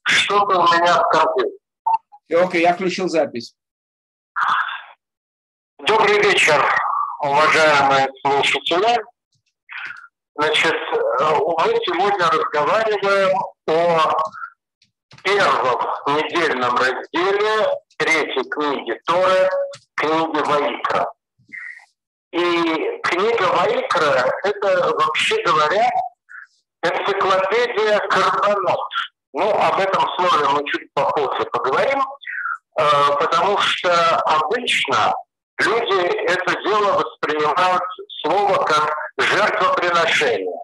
Что-то у меня в компьютере. Окей, я включил запись. Добрый вечер, уважаемые слушатели. Значит, мы сегодня разговариваем о первом недельном разделе третьей книги Торы, книги Ваикра. И книга Ваикра – это, вообще говоря, энциклопедия Карбонот. Ну, об этом слове мы чуть попозже поговорим, потому что обычно люди это дело воспринимают слово как жертвоприношение.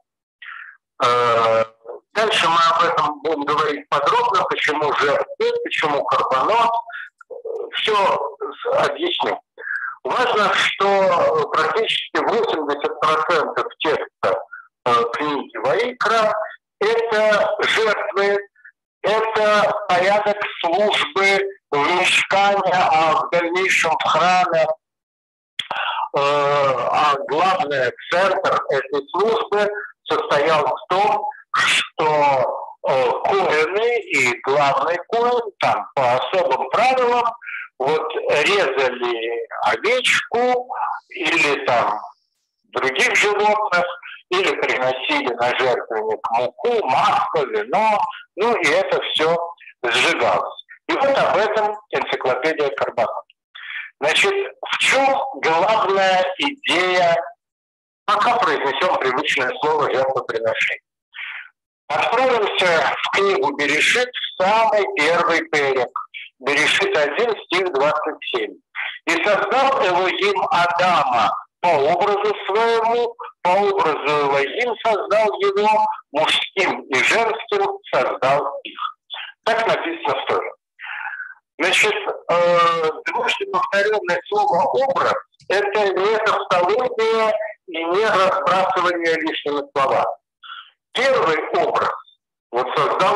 Дальше мы об этом будем говорить подробно, почему жертвы, почему карбонот. Все объясню. Важно, что практически 80% текста книги Ваикра – это жертвы, это порядок службы в мишкане, а в дальнейшем в храме. А главный центр этой службы состоял в том, что коэны и главный коэн там по особым правилам вот резали овечку или там других животных, или приносили на жертвенник муку, масло, вино, ну и это все сжигалось. И вот об этом энциклопедия Карбонот. Значит, в чем главная идея, пока произнесем привычное слово жертвоприношение? Отправимся в книгу Берешит, в самый первый перек. Берешит 1, стих 27. «И создал Элохим Адама по образу своему, по образу Элохим создал его, мужским и женским создал их». Так написано в Торе. Значит, дважды повторенное слово «образ» – это не тавтология и не разбрасывание лишними словами. Первый образ, вот создал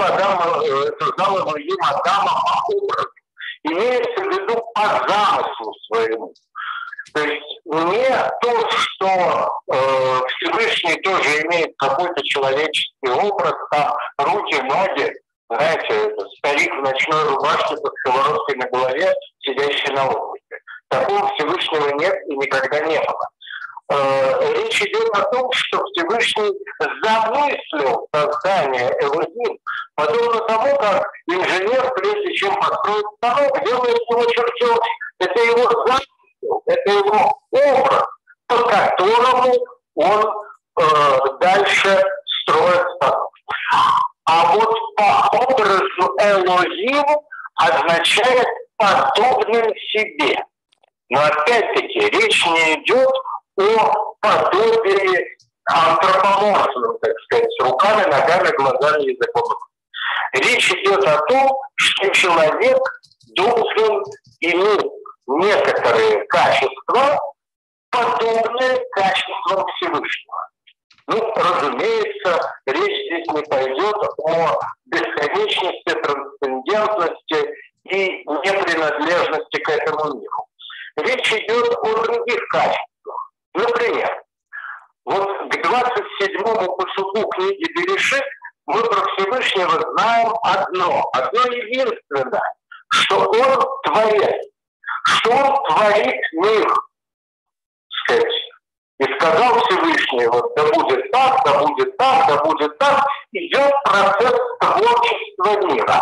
Элохим Адама по образу, имеется в виду по замыслу своему. То есть не то, что Всевышний тоже имеет какой-то человеческий образ, там руки, ноги, знаете, это старик в ночной рубашке под сковородкой на голове, сидящий на лодке. Такого Всевышнего нет и никогда не было. Речь идет о том, что Всевышний замыслил создание Элохим, подобно тому, как инженер, прежде чем построить станок, делает его чертеж. Это его замысел, это его образ, по которому он дальше строит станок. А вот по образу Элохим означает подобным себе. Но опять-таки речь не идет о подобии антропоморфном, так сказать, с руками, ногами, глазами, языком. Речь идет о том, что человек должен иметь некоторые качества, подобные качествам Всевышнего. Ну, разумеется, речь здесь не пойдет о бесконечности, трансцендентности и непринадлежности к этому миру. Речь идет о других качествах. Например, вот к 27-му пасуку книги Берешит мы про Всевышнего знаем одно единственное, что он творец, что он творит мир, сказать. И сказал Всевышний, вот да будет так, да будет так, да будет так, идет процесс творчества мира.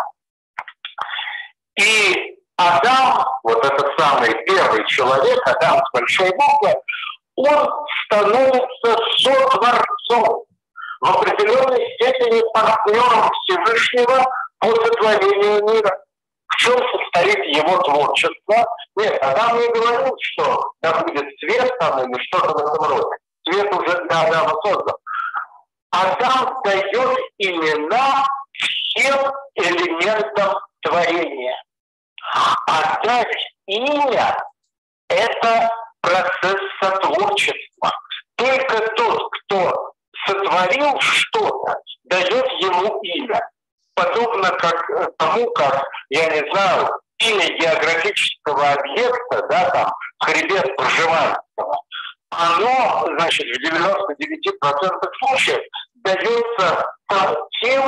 И Адам, вот этот самый первый человек, Адам с большой буквы, он становится сотворцом, в определенной степени партнером Всевышнего по сотворению мира. В чем состоит его творчество? Нет, Адам не говорил, что да будет свет там или что-то в этом роде. Свет уже для Адама создан. Адам дает имена всем элементам творения. А дать имя – это процесс сотворчества. Только тот, кто сотворил что-то, дает ему имя. Подобно как тому, как, я не знаю, имя географического объекта, да, там, хребет Пржевальского, оно, значит, в 99% случаев дается тем,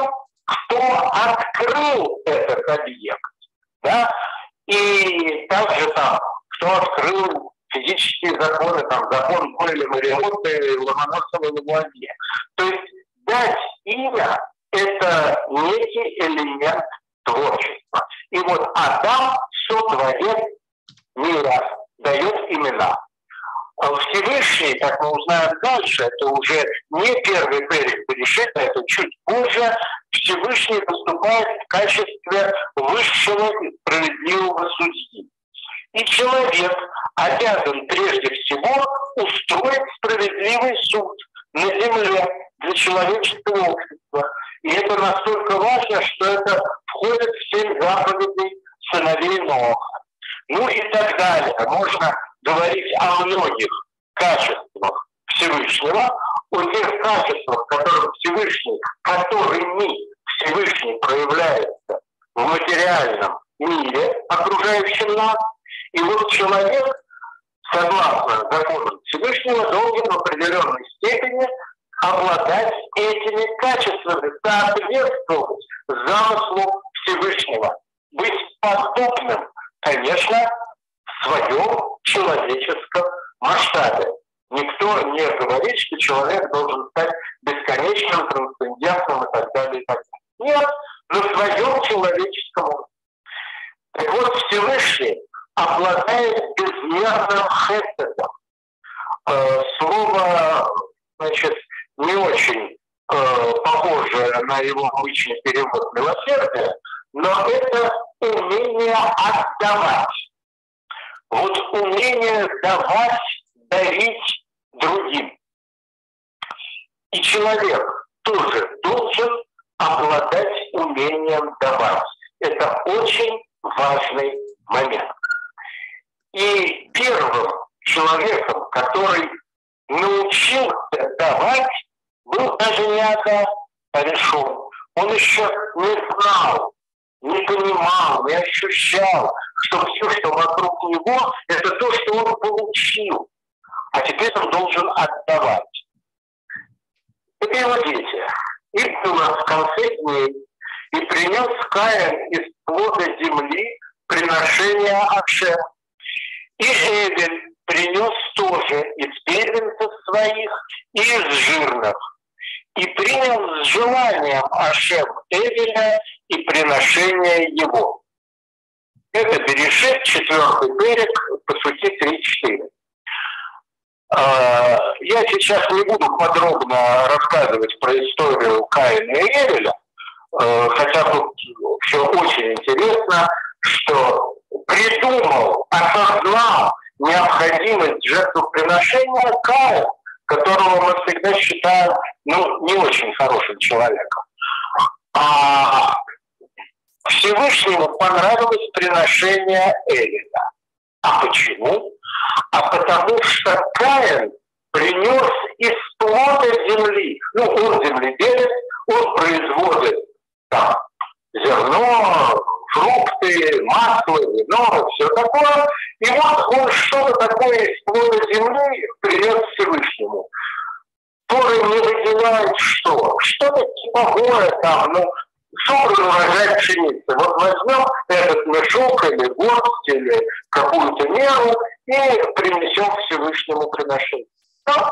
кто открыл этот объект, да, и также там, кто открыл физические законы, там, закон Бойля, Мариотты, Ломоносова, Лавуазье. То есть дать имя – это некий элемент творчества. И вот Адам, сотворец мира, дает имена. Всевышний, как мы узнаем дальше, это уже не первый Перек Берешит, это чуть позже, Всевышний выступает в качестве высшего и справедливого судьи. И человек обязан прежде всего устроить справедливый суд на земле для человеческого общества. И это настолько важно, что это входит в 7 заповедей сыновей Ноаха. Ну и так далее. Можно говорить о многих качествах Всевышнего, о тех качествах, которыми Всевышний проявляется в материальном мире, окружающем нас. И вот человек, согласно законам Всевышнего, должен в определенной степени обладать этими качествами, соответствовать замыслу Всевышнего, быть подобным, конечно, в своем человеческом масштабе. Никто не говорит, что человек должен стать бесконечным, трансцендентным и так далее, и так далее. Нет, на своем человеческом уровне. Так вот, Всевышний обладает безмерным хеседом. Слово, значит, не очень похоже на его обычный перевод милосердия, но это умение отдавать. Вот умение давать, дарить другим. И человек тоже должен обладать умением давать. Это очень важный момент. И первым человеком, который научился давать, был даже не Адам, а Ришон. Он еще не знал, не понимал, не ощущал, что все, что вокруг него, это то, что он получил. А теперь он должен отдавать. Это его дети. И было в конце дней, и принес Каин из плода земли приношение Ашем. И Эвель принес тоже из первенцев своих и из жирных. И принял с желанием Ашем Эвеля и приношение его. Это Берешит, 4 перек, Пасуки 3-4. Я сейчас не буду подробно рассказывать про историю Каина и Эвеля, хотя тут все очень интересно, что придумал, осознал необходимость жертвоприношения Каин, которого мы всегда считаем, не очень хорошим человеком. А Всевышнему понравилось приношение Эвеля. А почему? А потому что Каин принес из плода земли. Он земледелец, он производит там зерно, фрукты, масло, вино, все такое. И вот он что-то такое из плода земли принес Всевышнему. Тора не выделяет что? Что-то типовое там, собран урожай пшеницы. Вот возьмем этот мешок или горсть, или какую-то меру и принесем Всевышнему приношение. А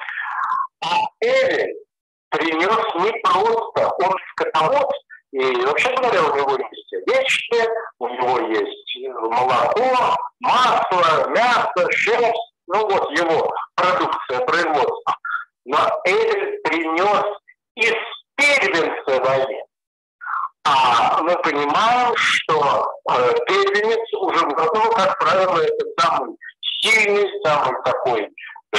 Эвель принес не просто, он скотовод, и вообще говоря, у него есть овечки, у него есть молоко, масло, мясо, шерсть, его продукция, производства. Но Эвель принес из первенца войны. А мы понимаем, что первенец уже в году, как правило, это самый сильный, самый такой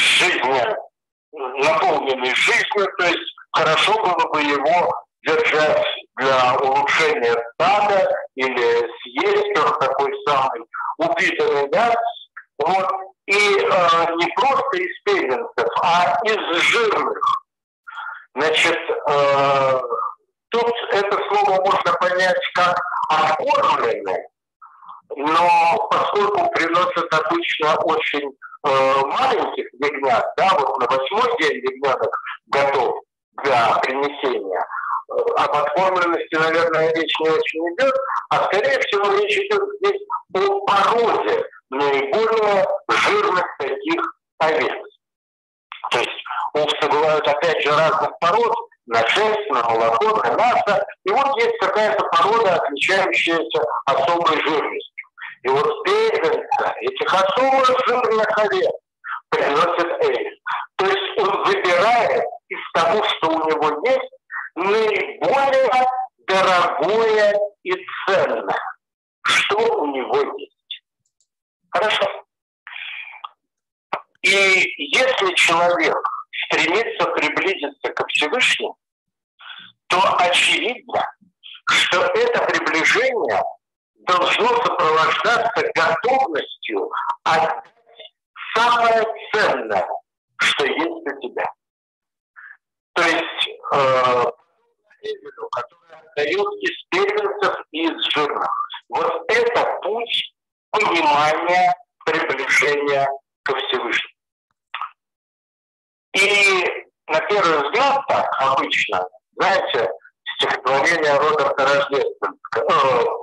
наполненный жизнью, то есть хорошо было бы его держать для улучшения стада или съесть, он такой самый упитанный, да? Вот. И не просто из первенцев, а из жирных. Значит, тут это слово можно понять как откормленный, но поскольку приносят обычно очень маленьких ягнят, да, вот на 8-й день ягненок готов для принесения, об оформленности, наверное, речь не очень идет, а скорее всего речь идет здесь о породе наиболее жирных таких овец. То есть овцы бывают, опять же, разных пород, на шерсть, на молоко, на мясо. И вот есть какая-то порода, отличающаяся особой жирностью. И вот первенца этих особо жирных овец приносит Элис. То есть он выбирает из того, что у него есть, наиболее дорогое и ценное, что у него есть. Хорошо. И если человек стремится приблизиться ко Всевышнему, то очевидно, что это приближение должно сопровождаться готовностью отдать самое ценное, что есть у тебя. То есть, который отдает из первенцев и из жирных. Вот это путь понимания приближения ко Всевышнему. И на первый взгляд, так обычно, знаете, стихотворение Роберта Рождественского,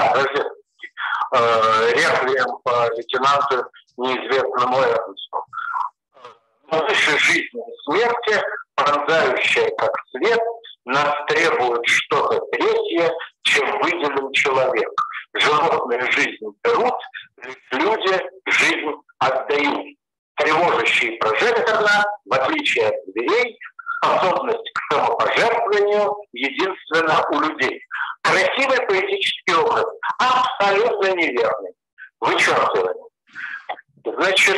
реквием по лейтенанту неизвестному Эрнсту. Но выше жизни и смерти, пронзающая как свет, нас требует что-то третье, чем выделен человек. Животные жизнь берут, люди жизнь отдают. Тревожащий прожекторно, в отличие от зверей, способность к самопожертвованию единственно у людей. Красивый поэтический образ, абсолютно неверный. Вычеркивание. Значит,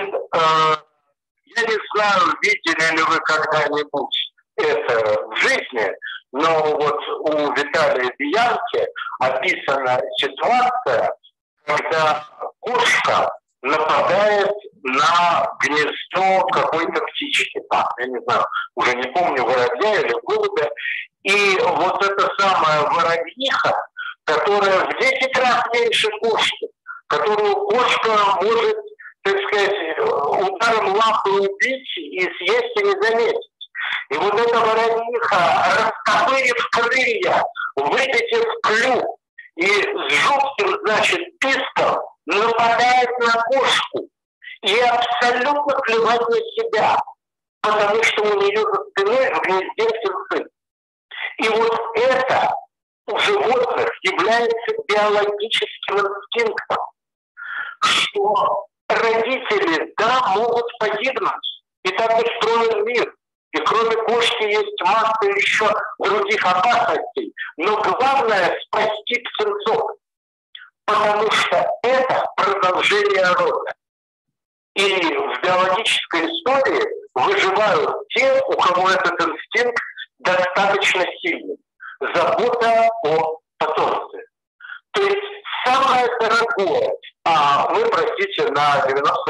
я не знаю, видели ли вы когда-нибудь это в жизни, но вот у Виталия Биянки описана ситуация, когда кошка нападает на гнездо какой-то птички, я не знаю, уже не помню, воробья или голубя, и вот эта самая воробьиха, которая в 10 раз меньше кошки, которую кошка может, так сказать, ударом лапы убить и съесть и не заметить. И вот эта воробьиха, растопырив крылья, выпитив клюв и с жутким, значит, писком нападает на кошку и абсолютно плевать на себя, потому что у нее за спиной в гнезде птенцы. И вот это у животных является биологическим инстинктом, что родители, да, могут погибнуть, и так устроен мир. И кроме кошки есть масса еще других опасностей. Но главное — спасти птенцов. Потому что это продолжение рода. И в биологической истории выживают те, у кого этот инстинкт достаточно сильный. Забота о потомстве. То есть самое дорогое, мы, простите, на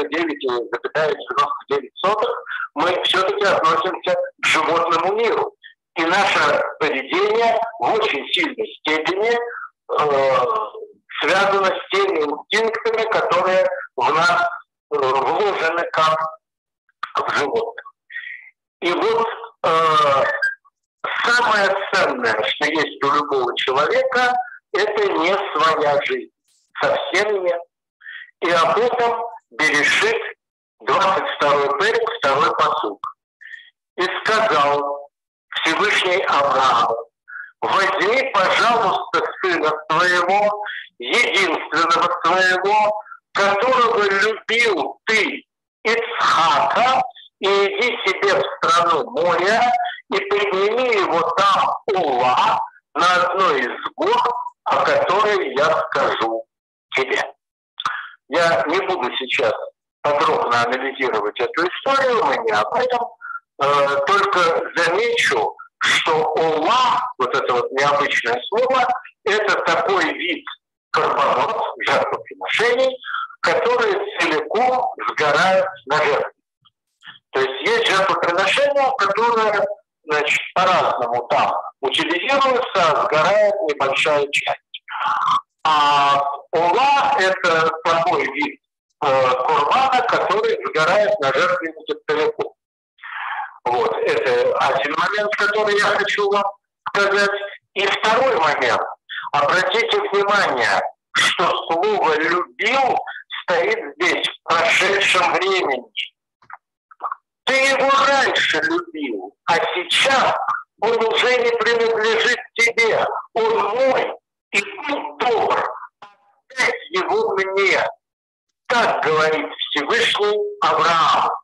99,99 мы все-таки относимся к животному миру. И наше поведение в очень сильной степени связано с теми инстинктами, которые в нас вложены как в животных. И вот самое ценное, что есть у любого человека, это не своя жизнь. Совсем нет. И об этом Берешит, 22 перек, 2 пасук. И сказал Всевышний Аврааму: возьми, пожалуйста, сына своего, единственного своего, которого любил ты, Ицхака, и иди себе в страну моря, и подними его там Ула на одной из гор, о которой я скажу тебе. Я не буду сейчас подробно анализировать эту историю, мы не об этом, только замечу, что Ула, вот это вот необычное слово, это такой вид карбонот, жертвоприношений, которые целиком сгорают на жертве. То есть есть жертвоприношения, которые, значит, по-разному там утилизируются, а сгорает небольшая часть. А Ула — это такой вид курбана, который сгорает на жертвеннике целиком. Вот, это один момент, который я хочу вам сказать. И второй момент. Обратите внимание, что слово «любил» стоит здесь в прошедшем времени. Ты его раньше любил, а сейчас он уже не принадлежит тебе. Он мой, и будь добр, отдай его мне. Так говорит Всевышний Аврааму.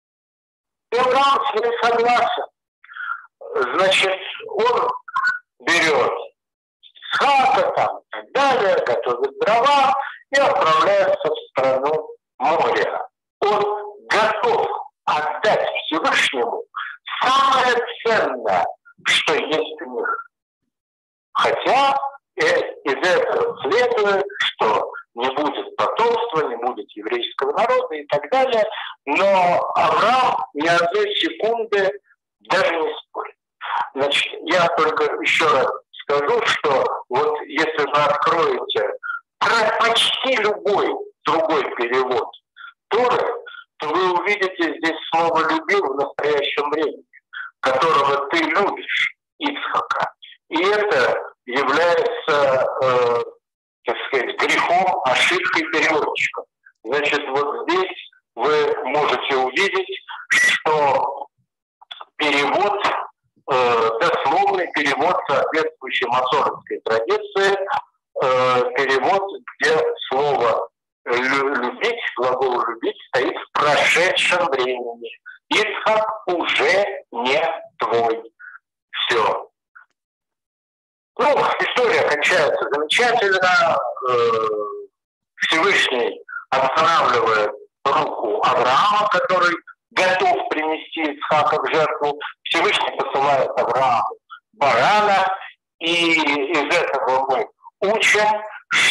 И Авраам с ним согласен. Значит, он берет Исхака там и так далее, готовит дрова и отправляется в страну моря. Он готов отдать Всевышнему самое ценное, что есть у них. Хотя из этого следует, что не будет потомства, не будет еврейского народа и так далее, но Авраам ни одной секунды даже не спорит. Значит, я только еще раз скажу, что вот если вы откроете почти любой другой перевод Торы, то вы увидите здесь слово «любил» в настоящем времени, которого ты любишь, Ицхака. И это является, так сказать, грехом, ошибкой переводчика. Значит, вот здесь вы можете увидеть, что перевод, дословный перевод, соответствующий масоретской традиции, перевод, где слово «любить», глагол «любить» стоит в прошедшем времени. Ицхак уже не твой. Все. Ну, история кончается замечательно. Всевышний останавливает руку Авраама, который готов принести Ицхака в жертву. Всевышний посылает Аврааму барана. И из этого мы учим,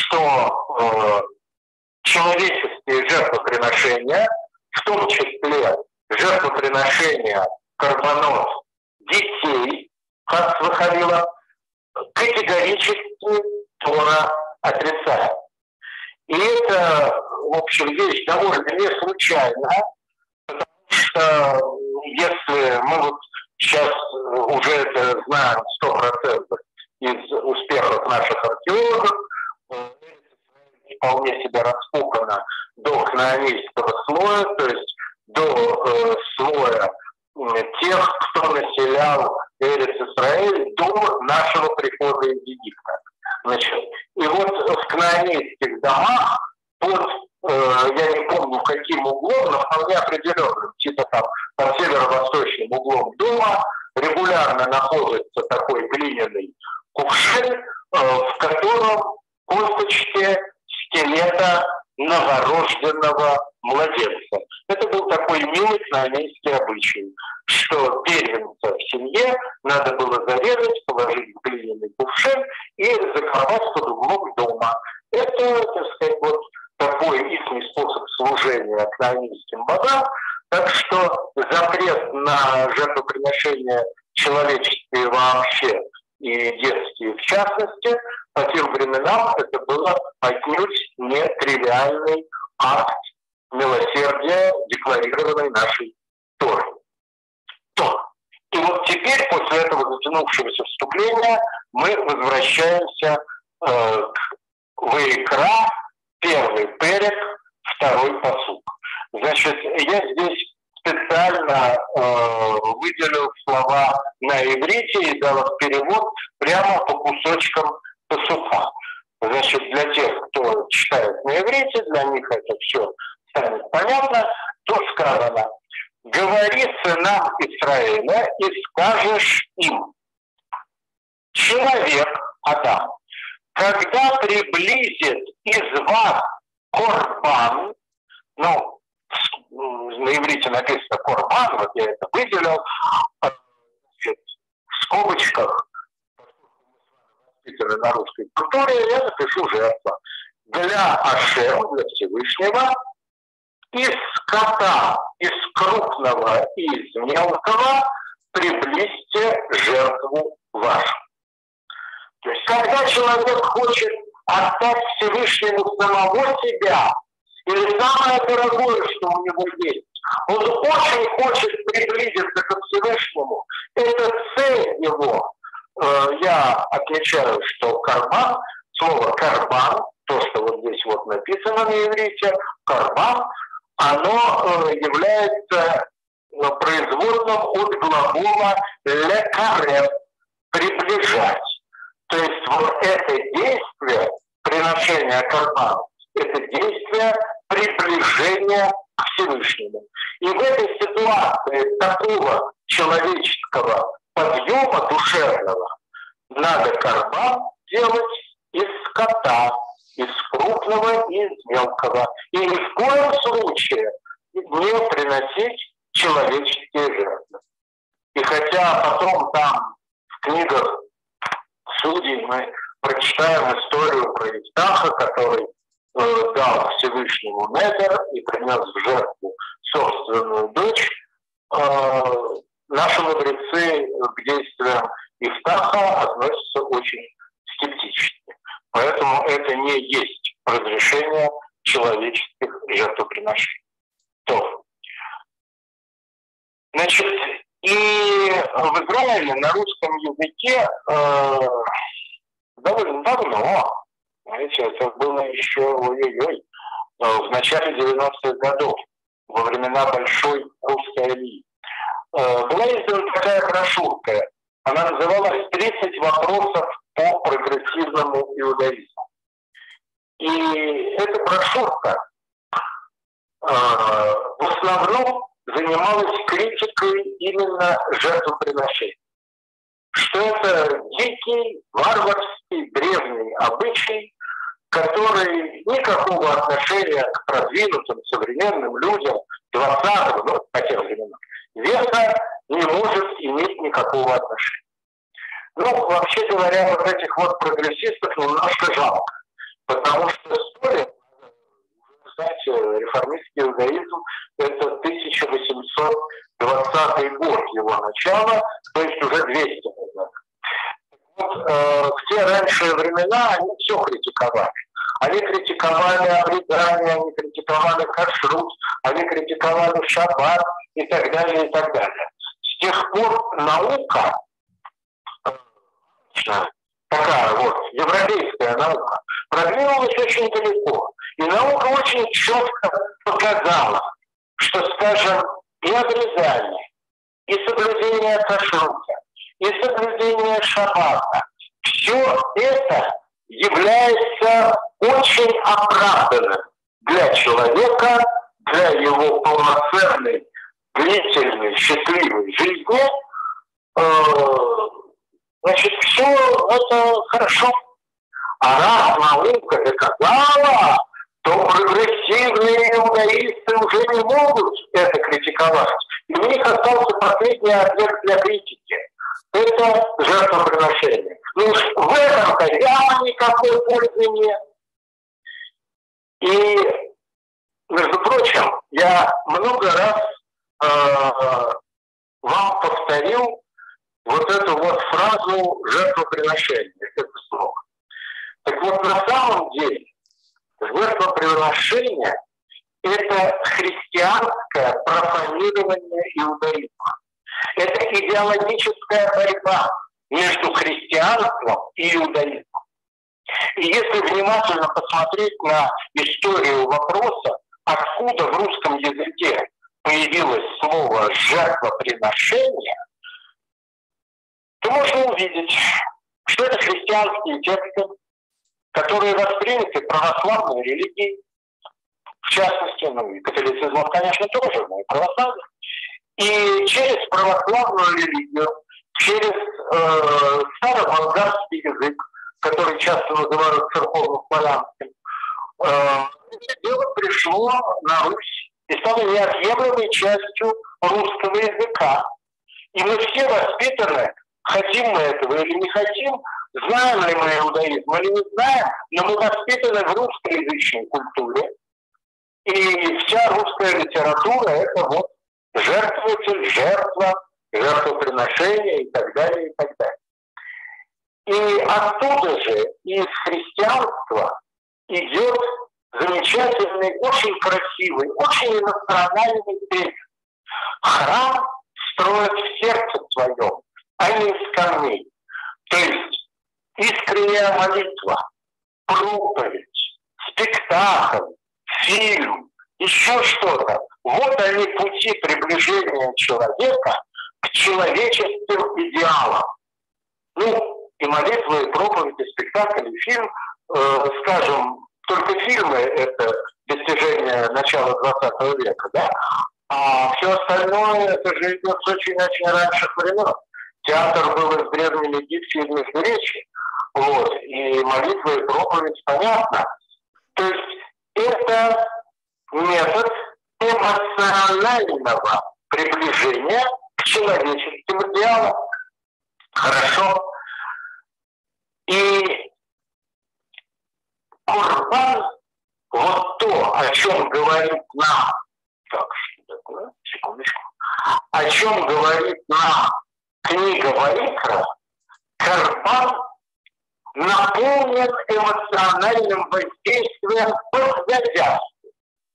что человеческие жертвоприношения, в том числе жертвоприношения карбонот детей, как выходило, категорически Тора отрицает. И это, в общем, вещь довольно не случайная, потому что если мы вот сейчас уже это знаем 100% из успехов наших археологов, вполне себе распукано до кнаанейского слоя, то есть до слоя тех, кто населял Эрец-Исраэль до нашего прихода из Египта. Значит, и вот в кнаанейских домах под, я не помню каким углом, но вполне определенным, типа там по северо-восточным углом дома регулярно находится такой глиняный кувшин, в котором косточки скелета новорожденного младенца. Это был такой милый кнаанейский обычай, что первенца в семье надо было зарезать, положить в глиняный кувшин и закопать под углом дома. Это, так сказать, вот такой ихний способ служения кнаанейским богам. Так что запрет на жертвоприношение человеческие вообще и детские в частности, по тем временам это было отнюдь не тривиальный акт милосердия, декларированный нашей Торой. И вот теперь, после этого затянувшегося вступления, мы возвращаемся к Ваикра, первый перек, второй пасук. Значит, я здесь специально выделил слова на иврите и дал их перевод прямо по кусочкам пасука. Значит, для тех, кто читает на иврите, для них это все станет понятно, то сказано: «Говори сынам Израиля и скажешь им: человек, Адам, когда приблизит из вас корбан», ну, на иврите написано корбан, вот я это выделил, значит, в скобочках, на русской культуре, я напишу жертва. Для Ашема, для Всевышнего, из скота, из крупного и из мелкого приблизьте жертву вашу. То есть, когда человек хочет отдать Всевышнему самого себя, или самое дорогое, что у него есть, он очень хочет приблизиться к Всевышнему, это цель его, я отмечаю, что карбан, слово карбан, то, что вот здесь вот написано на иврите, карбан, оно является производным от глагола лекарев, приближать. То есть вот это действие приношения карбана, это действие приближения к Всевышнему. И в этой ситуации такого человеческого подъема душевного надо карбан делать из скота, из крупного и из мелкого. И ни в коем случае не приносить человеческие жертвы. И хотя потом там в книгах Судей мы прочитаем историю про Ифтаха, который дал Всевышнему недер и принес в жертву собственную дочь, наши мудрецы к действиям Ифтаха относятся очень скептически. Поэтому это не есть разрешение человеческих жертвоприношений. То. Значит, и в Израиле на русском языке довольно давно, знаете, это было еще ой-ой-ой, в начале 90-х годов, во времена большой русской элиты, была издана такая брошюрка. Она называлась «30 вопросов по прогрессивному иудаизму». И эта брошюрка в основном занималась критикой именно жертвоприношений. Что это дикий, варварский, древний обычай, который никакого отношения к продвинутым современным людям 20-го, ну, по тем временам, века не может иметь никакого отношения. Ну, вообще говоря, вот этих вот прогрессистов немножко жалко, потому что история, кстати, реформистский иудаизм — это 1820 год его начала, то есть уже 200 лет назад. Вот, в те ранние времена они все критиковали. Они критиковали обрезание, они критиковали кашрут, они критиковали шаббат и так далее, и так далее. С тех пор наука, такая вот европейская наука, продвинулась очень далеко. И наука очень четко показала, что, скажем, и обрезание, и соблюдение кашрута, и соблюдение шаббата, все это является очень оправданным для человека, для его полноценной, длительной, счастливой жизни. Значит, все это хорошо. А раз наука доказала, то прогрессивные иудаисты уже не могут это критиковать. И у них остался последний объект для критики. Это жертвоприношение. Ну уж в этом-то явно никакой пользы нет. И, между прочим, я много раз вам повторил вот эту вот фразу жертвоприношения, это слово. Так вот, на самом деле, жертвоприношение – это христианское профанирование иудаизма. Это идеологическая борьба между христианством и иудаизмом. И если внимательно посмотреть на историю вопроса, откуда в русском языке появилось слово «жертвоприношение», то можно увидеть, что это христианские тексты, которые восприняты православной религией, в частности, ну и католицизмом, конечно, тоже, но и православие. И через православную религию, через староболгарский язык, который часто называют церковно-славянским, это дело пришло на Русь и стало неотъемлемой частью русского языка. И мы все воспитаны, хотим мы этого или не хотим, знаем ли мы иудаизм или не знаем, но мы воспитаны в русскоязычной культуре. И вся русская литература – это вот жертвователь, жертва, жертвоприношение и так далее, и так далее. И оттуда же, из христианства, идет замечательный, очень красивый, очень эмоциональный текст. Храм строят в сердце своем, а не из камней. То есть искренняя молитва, проповедь, спектакль, фильм, еще что-то. Вот они пути приближения человека к человеческим идеалам. Ну, и молитва, и проповедь, и спектакль, и фильм, скажем, только фильмы — это достижение начала 20 века, да? А все остальное, это же идет с очень-очень раньших времен. Театр был из Древней Египта, из Междуречия. Вот. И молитва, и проповедь, понятно. То есть это метод эмоционального приближения к человеческим идеалам. Хорошо. И Курбан, вот то, о чем говорит нам, так, секундочку, о чем говорит нам книга Ваикра, Курбан наполнен эмоциональным воздействием под завязку.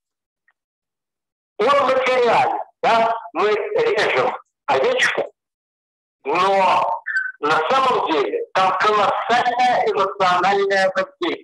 Он материален, да, мы режем овечку, но на самом деле там колоссальное эмоциональное воздействие.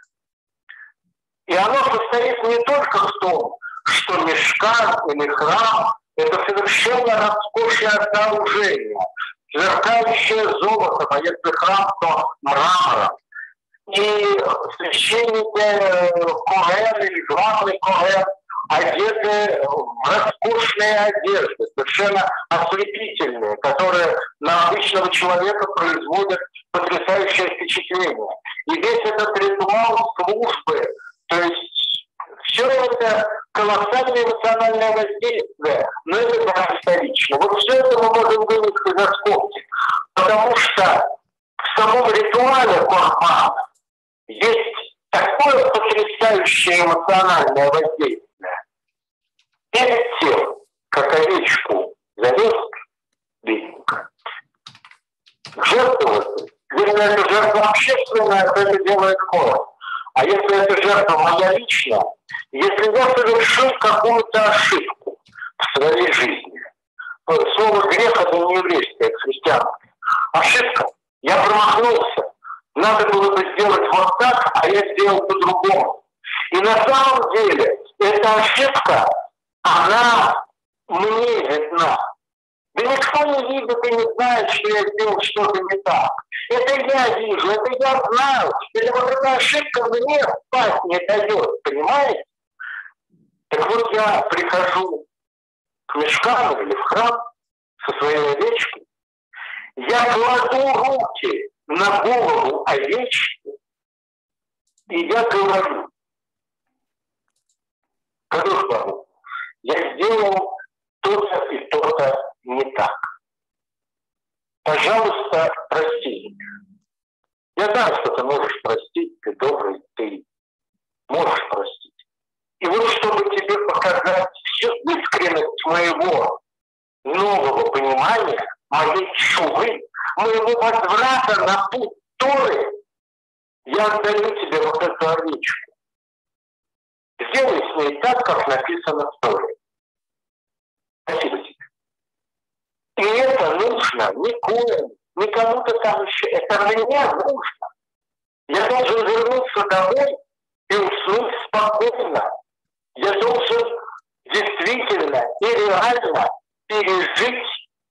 И оно состоит не только в том, что мишкан или храм – это совершенно роскошное сооружение, сверкающее золотом, а если храм, то мрамором. И священники Коэн или главный Коэн одеты в роскошные одежды, совершенно ослепительные, которые на обычного человека производят потрясающее впечатление. И весь этот ритуал службы, то есть все это колоссальное эмоциональное воздействие, но это даже вторично. Вот все это мы можем вынести за скобки, потому что в самом ритуале Курбана есть такое потрясающее эмоциональное воздействие. Перед тем, как овечку завез бедненько, жертвовать, если это жертва общественная, то это делает город. А если это жертва моя личная, если я совершил какую-то ошибку в своей жизни, слово грех — это не еврейское, это христианское. Ошибка. Я промахнулся. Надо было бы сделать вот так, а я сделал по-другому. И на самом деле эта ошибка, она мне видна. Да никто не видит и не знает, что я сделал что-то не так. Это я вижу, это я знаю. Или вот эта ошибка мне спать не дает, понимаете? Так вот я прихожу к мишкану или в храм со своей овечкой, я кладу руки на голову овечки, и я говорю: Кадош Барух, я сделал то-то и то-то не так. Пожалуйста, прости меня. Я знаю, что ты можешь простить, ты добрый, ты можешь простить. И вот чтобы тебе показать всю искренность моего нового понимания, моей чувы, моего возврата на путь Торы, я отдаю тебе вот эту овечку. Сделай с ней так, как написано в Торе. Спасибо тебе. И это нужно не кому-то там еще. Это мне нужно. Я должен вернуться домой и уснуть спокойно. Я должен действительно и реально пережить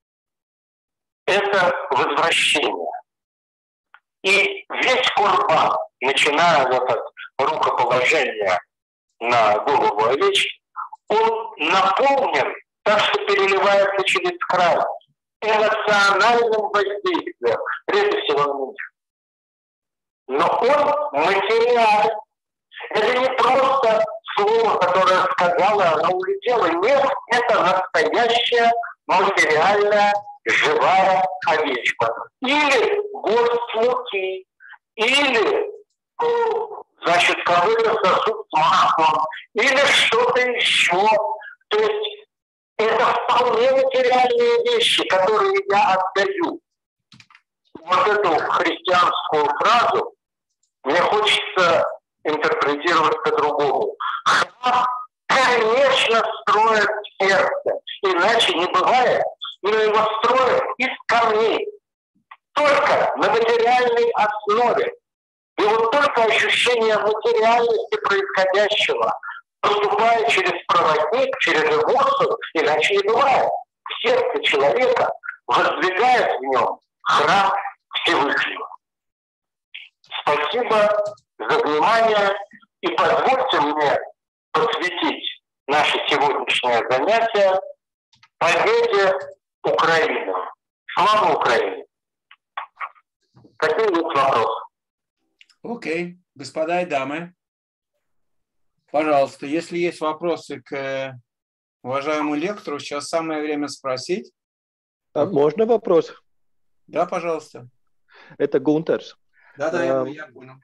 это возвращение. И весь Курбан, начиная вот от рукоположения на голову овечки, он наполнен, так что переливается через край, эмоциональным воздействием, прежде всего на меня. Но он материален. Это не просто слово, которое сказала, она улетела. Нет, это настоящая материальная живая овечка. Или горсть муки, или, значит, какой-то сосуд с маслом, или что-то еще. То есть это вполне материальные вещи, которые я отдаю. Вот эту христианскую фразу мне хочется интерпретировать по-другому. Храм, конечно, строят сердце, иначе не бывает, но его строят из камней. только на материальной основе. И вот только ощущение материальности происходящего, поступая через проводник, через эмоцию, иначе не бывает. В сердце человека воздвигает в нем храм Всевышнего. Спасибо за внимание и позвольте мне посвятить наше сегодняшнее занятие победе Украины. Слава Украине! Какие есть вопросы? Окей. Господа и дамы, пожалуйста, если есть вопросы к уважаемому лектору, сейчас самое время спросить. Можно вопрос? Да, пожалуйста. Это Гунтерс. Да, я понял.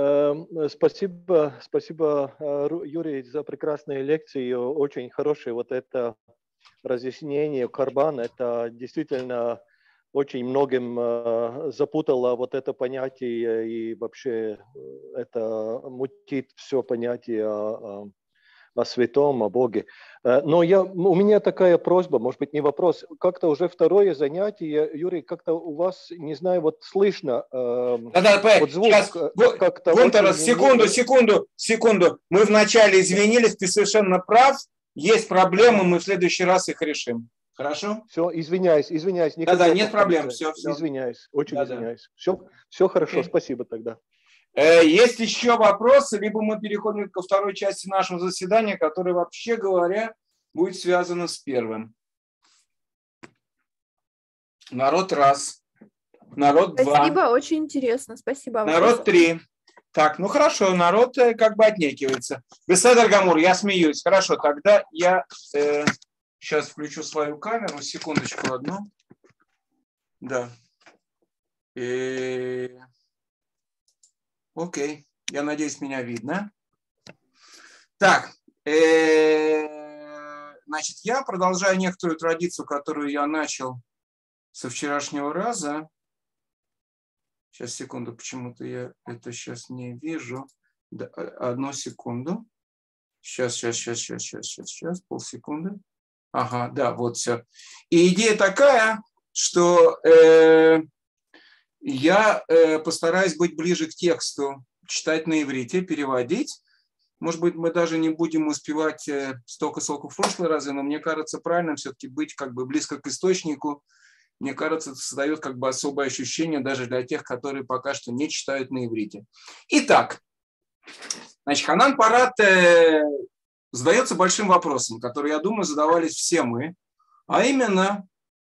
Спасибо, Юрий, за прекрасные лекции. Очень хорошее вот это разъяснение Корбан. Это действительно очень многим запутало вот это понятие, и вообще это мутит все понятие о святом, о Боге. Но у меня такая просьба, может быть, не вопрос. Как-то уже второе занятие, Юрий, как-то у вас, не знаю, вот слышно вот звук. Сейчас, Гунтер, секунду. Мы вначале извинились, ты совершенно прав. Есть проблемы, мы в следующий раз их решим. Хорошо? Все, извиняюсь. Да, нет проблем, все. Извиняюсь, очень извиняюсь. Все хорошо, спасибо тогда. Есть еще вопросы, либо мы переходим ко второй части нашего заседания, которая, вообще говоря, будет связана с первым. Народ раз, народ два. Спасибо, очень интересно, спасибо. Народ три. Так, ну хорошо, народ как бы отнекивается. Беседер Гамур, я смеюсь. Хорошо, тогда я сейчас включу свою камеру, секундочку одну. Да. Окей, я надеюсь, меня видно. Так, значит, я продолжаю некоторую традицию, которую я начал со вчерашнего раза. Сейчас, секунду, почему-то я это сейчас не вижу. Да, одну секунду. Сейчас, полсекунды. Ага, да, вот все. И идея такая, что я постараюсь быть ближе к тексту, читать на иврите, переводить. Может быть, мы даже не будем успевать столько, сколько в прошлый раз, но мне кажется правильным все-таки быть как бы близко к источнику. Мне кажется, это создает как бы особое ощущение даже для тех, которые пока что не читают на иврите. Итак, значит, Ханан Парат задается большим вопросом, который, я думаю, задавались все мы, а именно,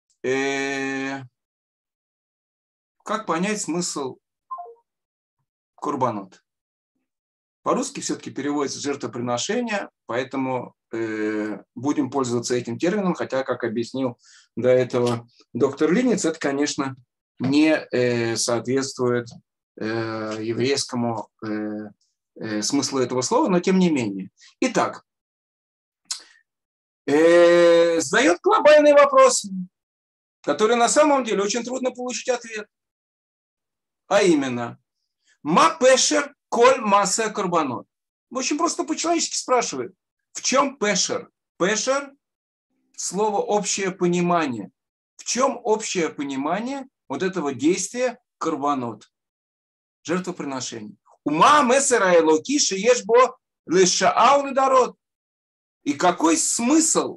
как понять смысл курбанот? По-русски все-таки переводится жертвоприношение, поэтому будем пользоваться этим термином, хотя, как объяснил до этого доктор Линиц, это, конечно, не соответствует еврейскому смыслу этого слова, но тем не менее. Итак, задает глобальный вопрос, который на самом деле очень трудно получить ответ. А именно, «Ма пешер коль масса корбанот». Очень просто по-человечески спрашивает, в чем пешер? Пешер – слово «общее понимание». В чем общее понимание вот этого действия корбанот? Жертвоприношение. «Ума месера элоки шеешбо лешаау ледарот». И какой смысл,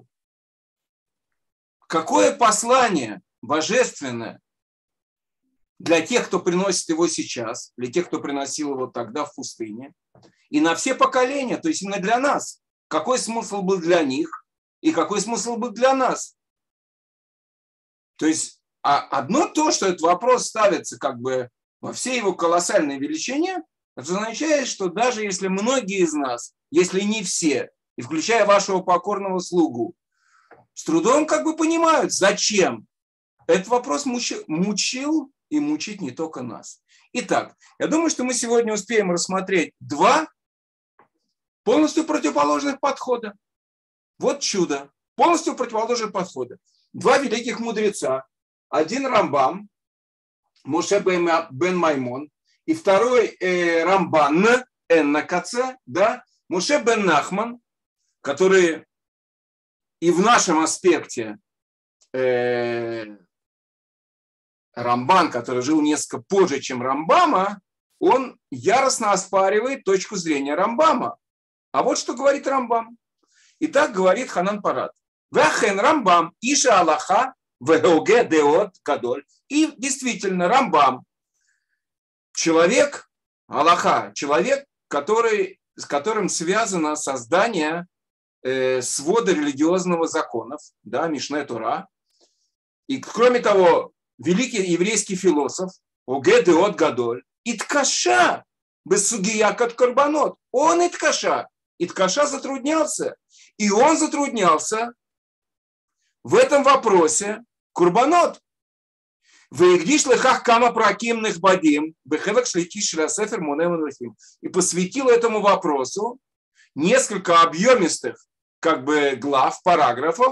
какое послание божественное для тех, кто приносит его сейчас, для тех, кто приносил его тогда в пустыне, и на все поколения, то есть именно для нас. Какой смысл был для них и какой смысл был для нас? То есть одно то, что этот вопрос ставится как бы во всей его колоссальной величине, это означает, что даже если многие из нас, если не все, и включая вашего покорного слугу, с трудом как бы понимают, зачем, этот вопрос мучил и мучить не только нас. Итак, я думаю, что мы сегодня успеем рассмотреть два полностью противоположных подхода. Вот чудо. Полностью противоположных подхода. Два великих мудреца. Один Рамбам, Моше бен Маймон, и второй Рамбан, НКЦ, да, Моше бен Нахман, который и в нашем аспекте Рамбан, который жил несколько позже, чем Рамбама, он яростно оспаривает точку зрения Рамбама. А вот что говорит Рамбам. Итак, говорит Ханан Парат. Вахен Рамбам, Иша Аллаха, Веоге Деот Кадоль. И действительно, Рамбам, человек, Аллаха, человек, с которым связано создание свода религиозного законов, да, Мишне Тора. И кроме того, великий еврейский философ Оге Деот Гадоль, Иткаша, Бессугия кат Карбонот. Он Иткаша. Иткаша затруднялся. И он затруднялся в этом вопросе Курбанот. Вегдиш лехах кама пракимных бадим, бехелак шлитиш шлясефер мунем лахим. И посвятил этому вопросу несколько объемистых глав, параграфов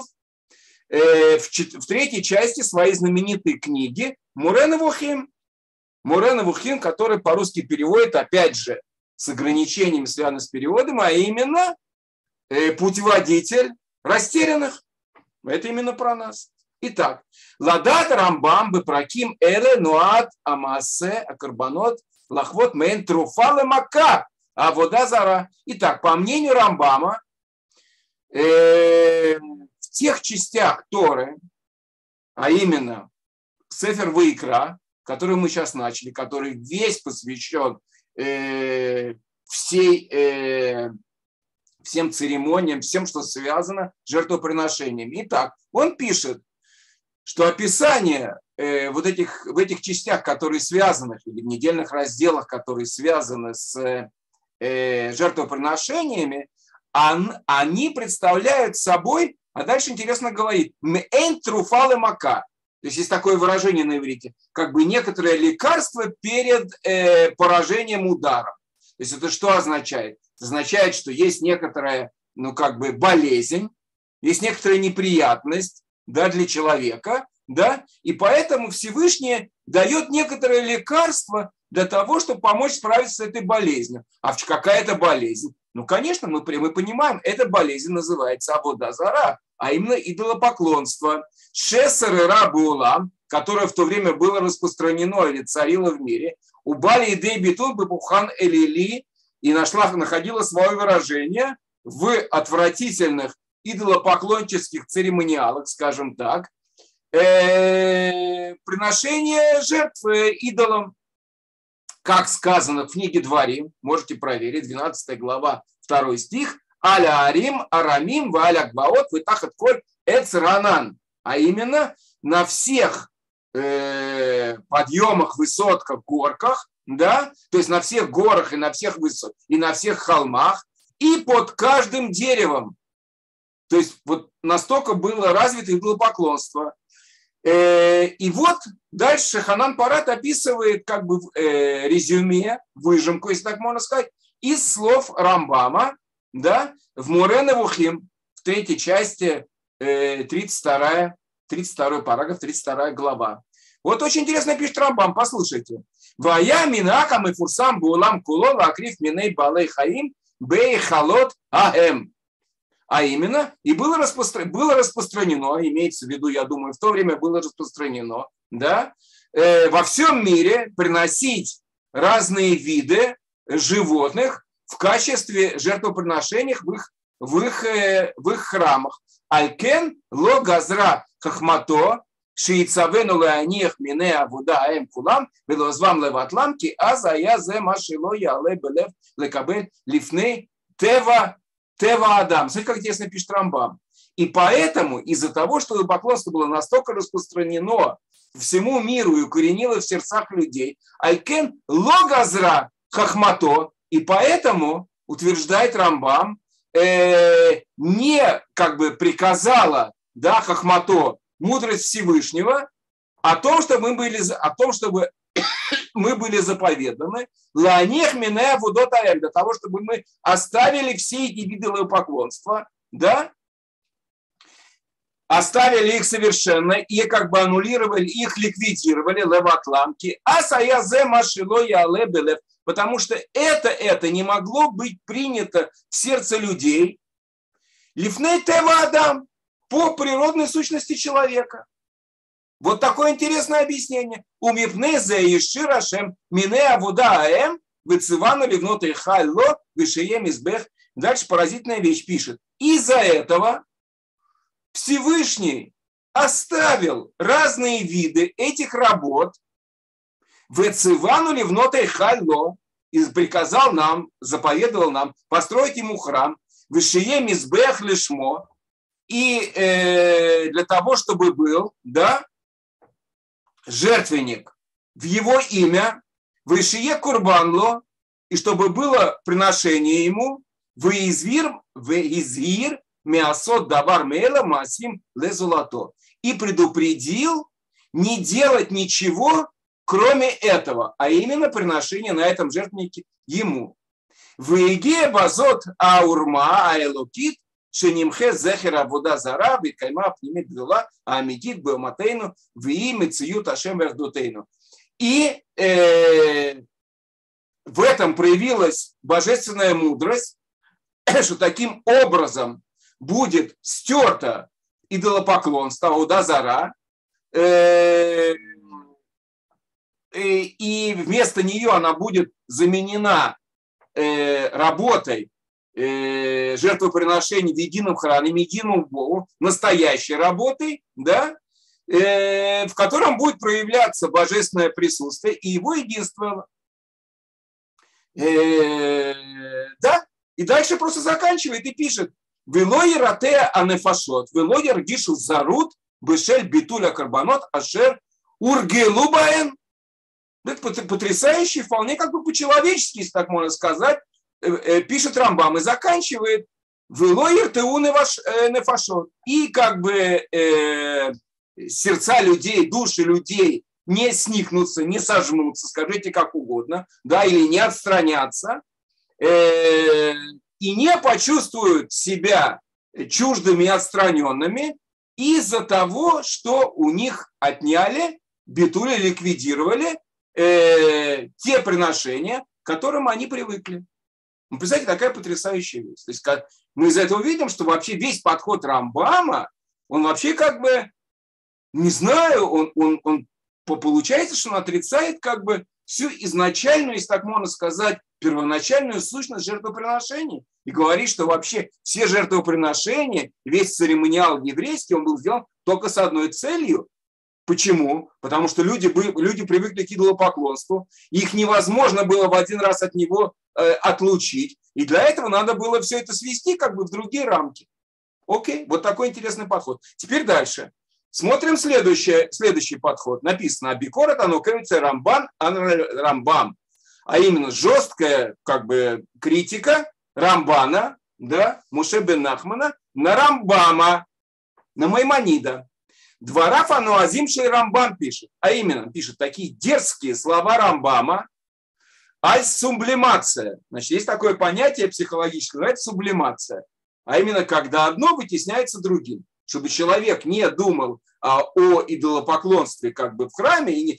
в третьей части своей знаменитой книги Морэ Невухим. Морэ Невухим, который по-русски переводит, опять же, с ограничениями, связанными с переводом, а именно путеводитель растерянных. Это именно про нас. Итак, ладат Рамбам бепраким эле нуат амасе акарбанот лахвот мейн труфалы мака авода зара. Итак, по мнению Рамбама, в тех частях Торы, а именно Сефер Ваикра, который мы сейчас начали, который весь посвящен всем церемониям, всем, что связано с жертвоприношениями. Итак, он пишет, что описание в этих частях, которые связаны, или в недельных разделах, которые связаны с жертвоприношениями, они представляют собой, а дальше интересно говорит, «мэн труфалы мака». То есть есть такое выражение на иврите, некоторое лекарство перед поражением ударом. То есть это что означает? Это означает, что есть некоторая, болезнь, есть некоторая неприятность, да, для человека, да, и поэтому Всевышний дает некоторое лекарство для того, чтобы помочь справиться с этой болезнью. А какая это болезнь? Конечно, мы понимаем, эта болезнь называется авода зара, а именно идолопоклонство. Шесер рабулам, которое в то время было распространено или царило в мире, у Бали и Дейбитун Бепухан Элили, и находила свое выражение в отвратительных идолопоклонческих церемониалах, скажем так, приношение жертв идолам, как сказано в книге Дворим, можете проверить, 12 глава, 2 стих, «Аля арим, арамим, ва аля гбаот, вытахат коль эцранан», а именно на всех подъемах, высотках, горках, да, то есть на всех горах и на всех и на всех холмах, и под каждым деревом. То есть вот настолько было развито идолопоклонство. И вот дальше Ханан Парат описывает резюме, выжимку, если так можно сказать, из слов Рамбама, да, в Морэ Невухим, в третьей части, 32 параграф, 32 глава. Вот очень интересно пишет Рамбам, послушайте. «Вая минахам и фурсам буулам куло лакрив миней балей хаим бей халот аэм». А именно, и было распространено, имеется в виду, я думаю, в то время было распространено, да, во всем мире приносить разные виды животных в качестве жертвоприношений в их храмах. Алькен ло газра хахмато шиицавену леаних мине авуда аэм кулам велозвам леватламки азая зе машило яле белев лекабель лифней тева Адам. Смотрите, как интересно пишет Рамбам. И поэтому, из-за того, что идолопоклонство было настолько распространено всему миру и укоренило в сердцах людей, Алькен логазра хахмато, и поэтому, утверждает Рамбам, не приказала, да, хахмато, мудрость Всевышнего, о том, чтобы мы были заповеданы, лаанех минея вудотаэль, для того, чтобы мы оставили все эти виды идолопоклонства, да, оставили их совершенно и аннулировали, их ликвидировали, леватламки, а саязе машило яле белев, потому что это не могло быть принято в сердце людей, лифней тева Адам, по природной сущности человека. Вот такое интересное объяснение. Умипне зе ешир Ашем мине авуда аэм вецивану ливнот ихайло вишеем избех. Дальше поразительная вещь пишет. Из-за этого Всевышний оставил разные виды этих работ вецивану ливнот ихайло и приказал нам, заповедовал нам построить ему храм вишеем избех лишмо и для того, чтобы был, да, жертвенник в его имя, вышие курбанло, и чтобы было приношение ему, выизвир мясот давар мела масим лезулато, и предупредил не делать ничего, кроме этого, а именно приношение на этом жертвеннике ему. Выиге базот аурма аэлокит, шенимхе зехер авуда зара, виткайма пнимит гдула, амидит беоматейну, виими циют ашем вердутейну. И в этом проявилась божественная мудрость, что таким образом будет стерто идолопоклонство, авуда зара, и вместо нее она будет заменена работой жертвоприношений в едином храме, единому Богу, настоящей работой, да, в котором будет проявляться божественное присутствие и его единство. Да, и дальше просто заканчивает и пишет: «Велой ратеа анефашот, велой яргишу зарут, бешель битуля карбонот, ашер ургелу баэн». Это потрясающе, вполне как бы по-человечески, если так можно сказать, пишет Рамбам и заканчивает «Велой ртеу нефашот». И как бы сердца людей, души людей не сникнутся, не сожмутся, скажите как угодно, да, или не отстранятся, и не почувствуют себя чуждыми и отстраненными из-за того, что у них отняли, битули, ликвидировали те приношения, к которым они привыкли. Ну, представляете, такая потрясающая вещь. То есть мы из этого видим, что вообще весь подход Рамбама, он вообще как бы, не знаю, он получается, что он отрицает как бы всю изначальную, если так можно сказать, первоначальную сущность жертвоприношений. И говорит, что вообще все жертвоприношения, весь церемониал еврейский, он был сделан только с одной целью. Почему? Потому что люди привыкли к идолопоклонству, их невозможно было в один раз от него отлучить, и для этого надо было все это свести как бы в другие рамки. Окей, вот такой интересный подход. Теперь дальше. Смотрим следующий подход. Написано: «Абикорат анукевице рамбан рамбам», а именно жесткая как бы критика Рамбана, да, Моше бен Нахмана, на Рамбама, на Маймонида. Дворав ануазим шей Рамбам пишет, а именно пишет такие дерзкие слова Рамбама, аль-сублимация. Значит, есть такое понятие психологическое, называется сублимация, а именно когда одно вытесняется другим, чтобы человек не думал о идолопоклонстве как бы в храме,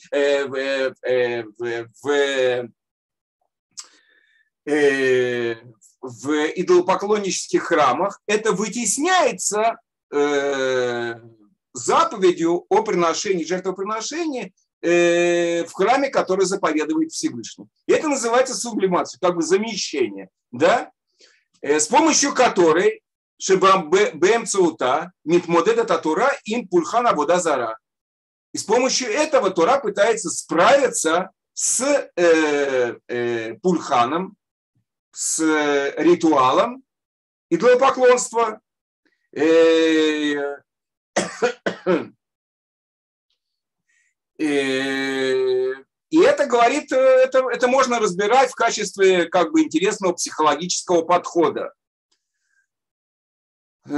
в идолопоклоннических храмах, это вытесняется заповедью о приношении, жертвоприношении в храме, который заповедует Всевышний. И это называется сублимация, как бы замещение, да? С помощью которой бэмцаута митмодеда татура им пульхан авода зара. И с помощью этого Тора пытается справиться с пульханом, с ритуалом идолопоклонства. И это говорит, это можно разбирать в качестве как бы интересного психологического подхода. Но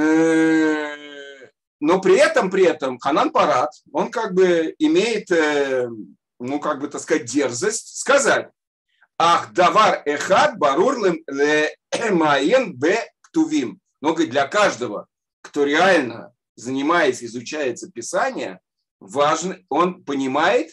при этом Ханан Парат, он как бы имеет, ну как бы так сказать, дерзость сказать: «Ах, давар эхад барур лемаен бе ктувим». Но для каждого, кто реально занимается, изучается Писание, важно, он понимает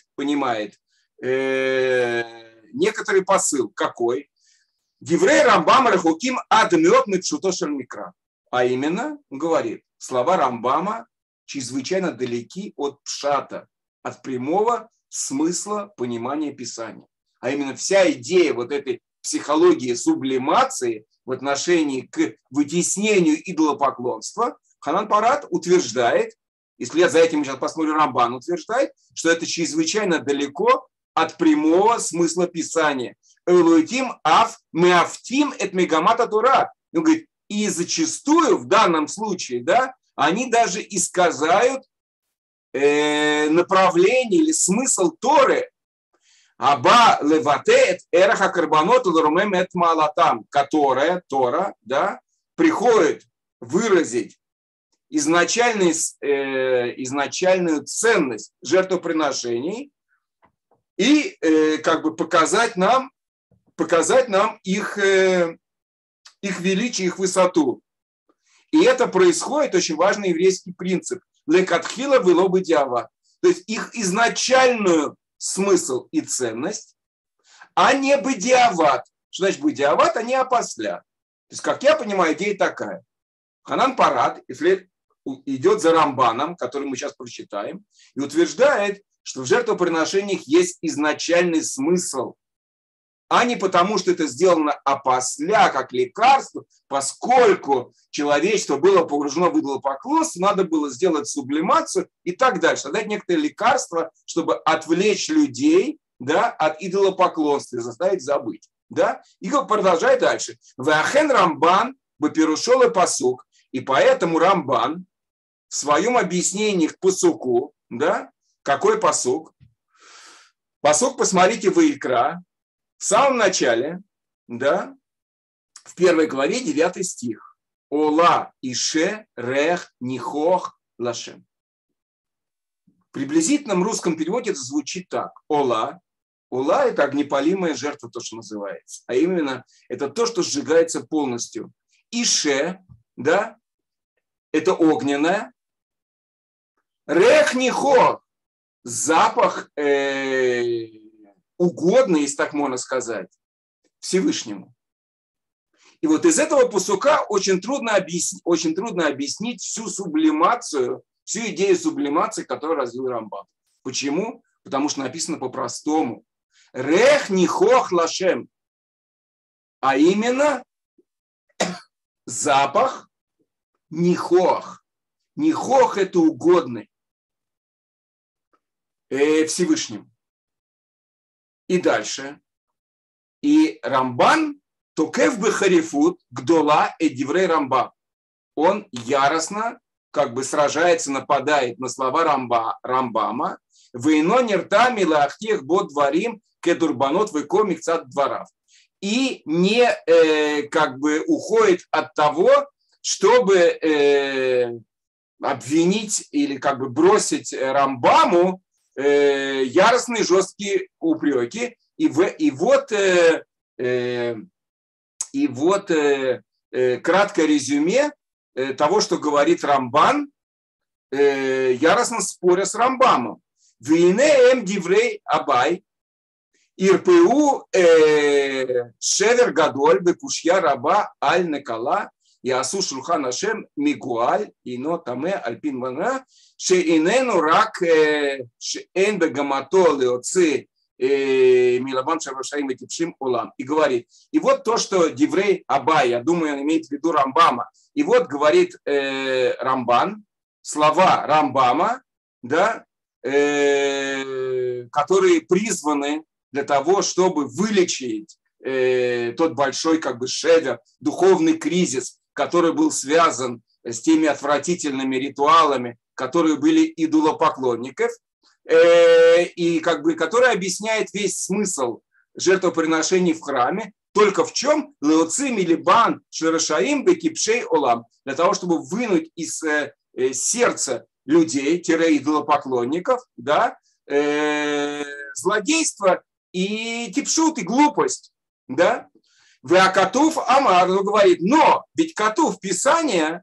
некоторый посыл. Какой? Диврей Рамбам рахуким адмет митшутошер микра. А именно, он говорит, слова Рамбама чрезвычайно далеки от пшата, от прямого смысла понимания Писания. А именно вся идея вот этой психологии сублимации в отношении к вытеснению идолопоклонства, Ханан Парат утверждает, и вслед за этим мы сейчас посмотрим, Рамбан утверждает, что это чрезвычайно далеко от прямого смысла Писания. Элуитим аф меафтим эт мегамата Тора. Он говорит, и зачастую в данном случае, да, они даже искажают направление или смысл Торы. Аба леватеет эраха карбонот ларумем эт малатам, которая, Тора, да, приходит выразить изначальную ценность жертвоприношений и как бы показать нам их величие, их высоту. И это происходит, очень важный еврейский принцип. Лекатхила вылобы диава. То есть их изначальную смысл и ценность, а не бедиават. Что значит бедиават, а не опосля. То есть, как я понимаю, идея такая. Ханан Парат идет за Рамбаном, который мы сейчас прочитаем, и утверждает, что в жертвоприношениях есть изначальный смысл, а не потому, что это сделано опосля, как лекарство, поскольку человечество было погружено в идолопоклонство, надо было сделать сублимацию и так дальше, дать некоторые лекарства, чтобы отвлечь людей, да, от идолопоклонства и заставить забыть. Да? И продолжает дальше. Вахен Рамбан бапирушол и пасук. И поэтому Рамбан в своем объяснении к пасуку, да, какой пасук? Пасук, посмотрите, Ваикра, в самом начале, да, в первой главе 9 стих. Ола ише рех нихох лашем. В приблизительном русском переводе это звучит так. Ола. Ола – это огнепалимая жертва, то, что называется. А именно, это то, что сжигается полностью. Ише, да, это огненное. Рех нихох – запах угодный, если так можно сказать, Всевышнему. И вот из этого пасука очень трудно объяснить всю сублимацию, всю идею сублимации, которую развил Рамбан. Почему? Потому что написано по-простому. Рех нихох лашем. А именно запах нихох. Нихох – это угодный Всевышнему. И дальше. И Рамбан токев бы харифут гдола эдиврей Рамба. Он яростно как бы сражается, нападает на слова Рамбама. Вейно нерта милахтех бот дворим кедурбанот веко микцат дворав. И не как бы уходит от того, чтобы обвинить или как бы бросить Рамбаму яростные жесткие упреки. И вот краткое резюме того, что говорит Рамбан, яростно споря с Рамбамом. Вине эм диврей абай, ирпеу шевер гадоль бекушья раба аль некала, ясу шулхан ашем мигуаль, ино таме альпин вана, шеинену рак шеэн бегамато леоци милабан шарашаим и типшим улам. И говорит, и вот то, что Диврей Абай, я думаю, он имеет в виду Рамбама, и вот говорит Рамбан, слова Рамбама, да, которые призваны для того, чтобы вылечить тот большой как бы шевер, духовный кризис, который был связан с теми отвратительными ритуалами, которые были идолопоклонников, и как бы, который объясняет весь смысл жертвоприношений в храме, только в чем? Леоци милибан шерашаим бекипшей олам, для того, чтобы вынуть из сердца людей, идолопоклонников, да, злодейство и типшут, и глупость, да. Веакатув Амар говорит, но ведь Катув Писание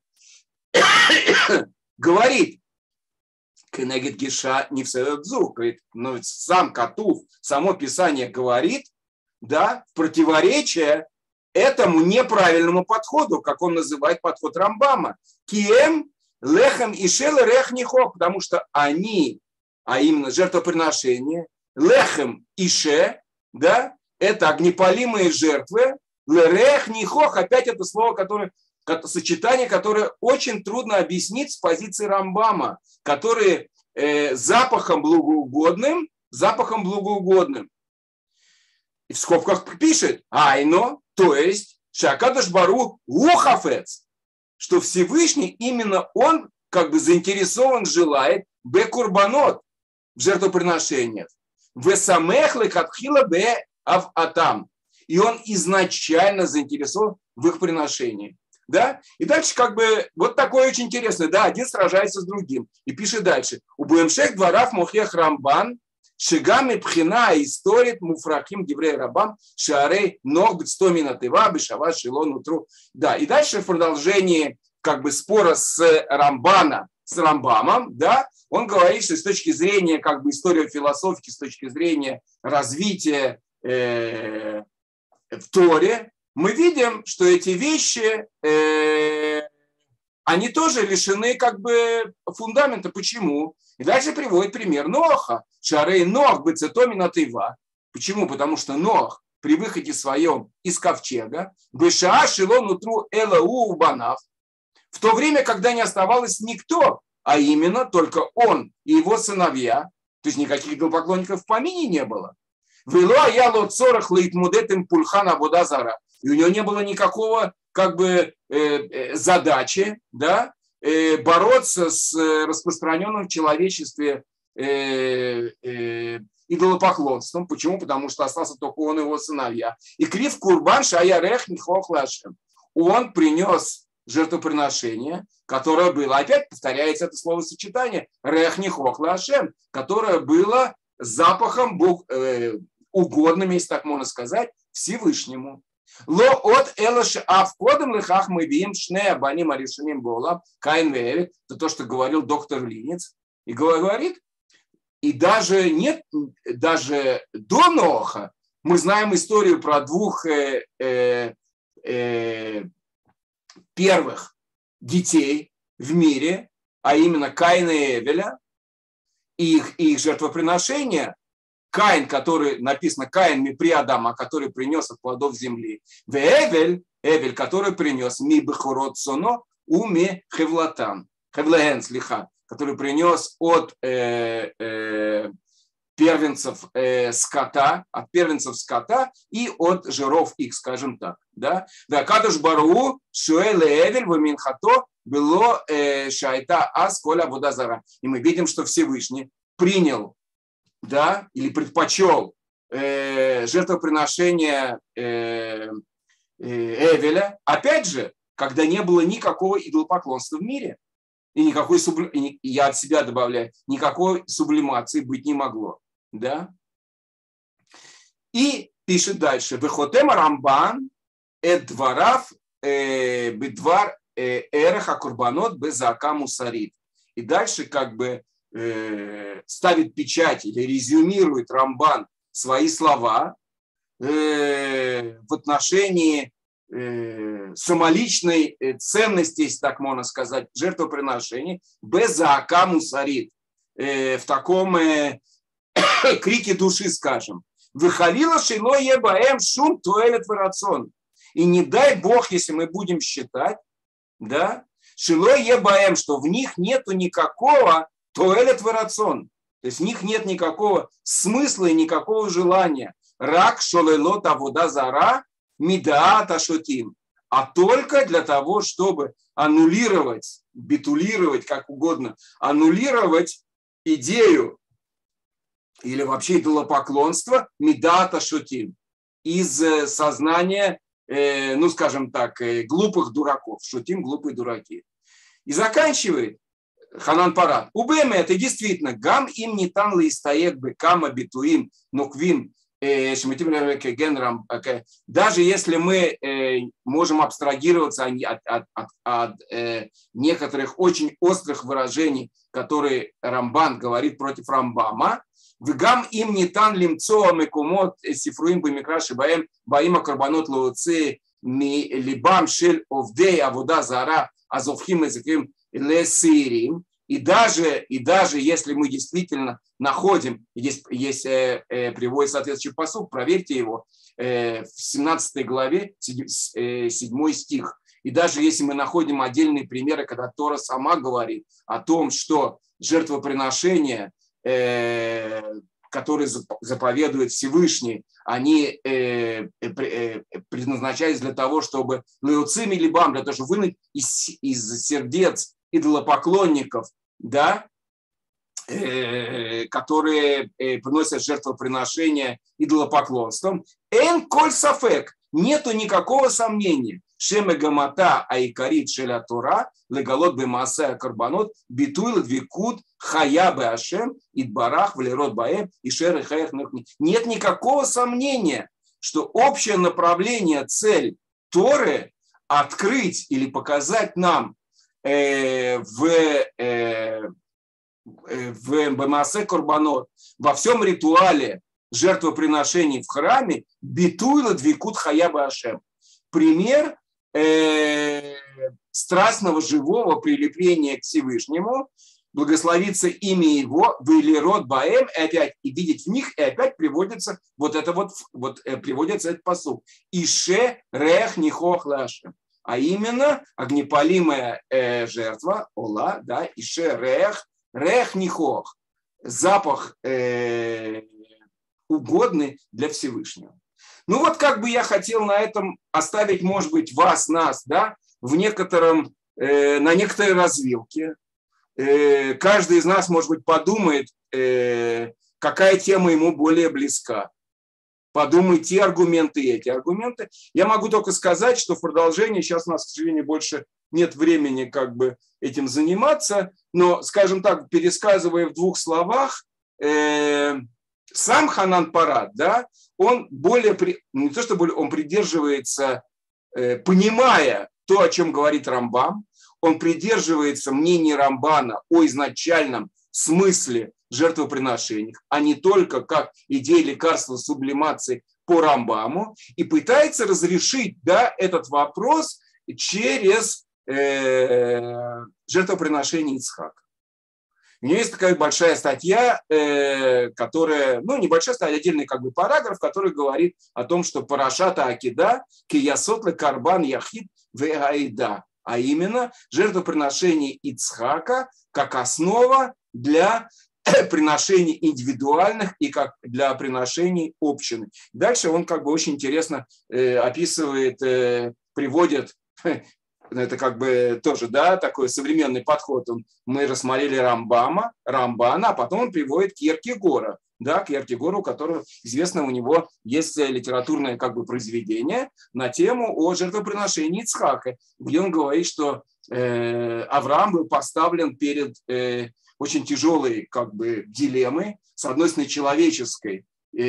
говорит, Кенегет Гиша не в говорит, но сам Катув, само Писание говорит, да, в противоречие этому неправильному подходу, как он называет подход Рамбама. Кием лехем и шел рех нихо, потому что они а именно жертвоприношение, лехем ише, да, это огнепалимые жертвы, лерех нихох, опять это слово, сочетание, которое очень трудно объяснить с позиции Рамбама, которые запахом благоугодным. И в скобках пишет, айно, то есть, шакадаш бару лухафец, что Всевышний именно он как бы заинтересован, желает бекурбанот в жертвоприношениях. Весамехлы катхила бе атам. И он изначально заинтересован в их приношении. Да? И дальше как бы вот такое очень интересное. Да, один сражается с другим. И пишет дальше. У Буэмшех дворав мохех Рамбан шигами пхина историт муфрахим геврей рабам шарей ног бцтоми натыва бешава шилон утру. Да, и дальше в продолжении как бы спора с Рамбамом, да, он говорит, что с точки зрения как бы истории философии, с точки зрения развития в Торе, мы видим, что эти вещи, они тоже лишены как бы фундамента. Почему? И дальше приводит пример Ноаха. Шарей Ноах бецетоми натыва. Почему? Потому что Ноах при выходе своем из ковчега бешаа шилон утру элау банав, в то время, когда не оставалось никто, а именно только он и его сыновья, то есть никаких идолопоклонников в помине не было. Вело аяло цорах лейтмудетем пульхана водазара. И у него не было никакого как бы задачи, да, бороться с распространенным в человечестве идолопоклонством. Почему? Потому что остался только он и его сыновья. И крив курбан шаярех нихох лашем. Он принес жертвоприношение, которое было, опять повторяется это словосочетание, рех нихох лашем, которое было запахом угодным, если так можно сказать, Всевышнему. Ло от элаш авкодом лихах мы видим шне абаним аришуним болам каин веевит, это то, что говорил доктор Линец, и говорит, и даже до Ноаха мы знаем историю про двух первых детей в мире, а именно Каина и Эвеля, и их жертвоприношения. Каин, который написано Каин ми при Адама, который принес от плодов земли. Эвель, который принес ми бехорот соно уми хевлатан, хевлаэн слиха, который принес от первенцев скота, и от жиров их, скажем так. Да? Кадуш бару шуэле эвель ваминхато было шайта асколя водазара. И мы видим, что Всевышний принял, да, или предпочел жертвоприношение Эвеля, опять же, когда не было никакого идолопоклонства в мире. И никакой, я от себя добавляю, никакой сублимации быть не могло. Да? И пишет дальше. Вехотема Рамбан эдварав бедвар эреха курбанот безака мусарит. И дальше как бы ставит печать или резюмирует Рамбан свои слова в отношении самоличной ценности, если так можно сказать, жертвоприношений, безаака мусарит, в таком крике души, скажем. Выхалила шило ебаэм шум туэлет варацон. И не дай Бог, если мы будем считать, да, шило ебаэм, что в них нету никакого туэлет варацон. То есть в них нет никакого смысла и никакого желания. Рак шолелот авода зара мидаат ашотим. А только для того, чтобы аннулировать, битулировать, как угодно, аннулировать идею или вообще идолопоклонство мидаат ашотим из сознания, ну скажем так, глупых дураков. Шутим, глупые дураки. И заканчивает Ханан Парат. Убэм это действительно гам им не тан листаек бекама битуим нуквим. Даже если мы можем абстрагироваться от некоторых очень острых выражений, которые Рамбан говорит против Рамбама, вгам им не тан лимцо мекумот сифруим бимикраши баима карбанот лоуци ми либам шель овдей авуда зара азовхим языким лесирим. И даже если мы действительно находим, здесь приводит соответствующий пасук, проверьте его, в 17 главе, 7 стих. И даже если мы находим отдельные примеры, когда Тора сама говорит о том, что жертвоприношения, которые заповедует Всевышний, они предназначались для того, чтобы леуцим или бам, для того, чтобы вынуть из сердец идолопоклонников, да, которые приносят жертвоприношения идолопоклонством. Эн коль сафек, нету никакого сомнения. Шеме гамата аикарит шеля Тора, легалот бемаасея карбанот, битуй лдвикут хая беашем, идбарах влерот баэм, и шер хаях. Нет никакого сомнения, что общее направление, цель Торы открыть или показать нам в Бемаасе Корбанот, во всем ритуале жертвоприношений в храме, битуйла двикут хая башем. Пример страстного живого прилепления к Всевышнему, благословится имя его, вылерот баэм, и опять и видеть в них, и опять приводится приводится этот пасук. Ише рех нихох лашем. А именно огнепалимая жертва, ола, да, ише рех нихох, запах угодный для Всевышнего. Ну вот как бы я хотел на этом оставить, может быть, вас, нас, да, на некоторой развилке. Каждый из нас, может быть, подумает, какая тема ему более близка. Подумай те аргументы и эти аргументы. Я могу только сказать, что в продолжении, сейчас у нас, к сожалению, больше нет времени как бы этим заниматься, но, скажем так, пересказывая в двух словах, сам Ханан Парат, да, он не то что более, он придерживается, понимая то, о чем говорит Рамбам, он придерживается мнения Рамбана о изначальном смысле жертвоприношений, а не только как идея лекарства сублимации по Рамбаму, и пытается разрешить, да, этот вопрос через жертвоприношение Ицхака. У него есть такая большая статья, которая, небольшая статья, отдельный как бы параграф, который говорит о том, что парашата акида киясот карбан яхид вегаида, а именно жертвоприношение Ицхака как основа для приношений индивидуальных и как для приношений общины. Дальше он как бы очень интересно описывает, приводит, это как бы тоже, да, такой современный подход. Мы рассмотрели Рамбана, а потом он приводит Кьеркегора, да, Кьеркегору, у которого известно, у него есть литературное как бы произведение на тему о жертвоприношении Ицхака, где он говорит, что Авраам был поставлен перед очень тяжелой как бы дилеммой, с одной стороны человеческой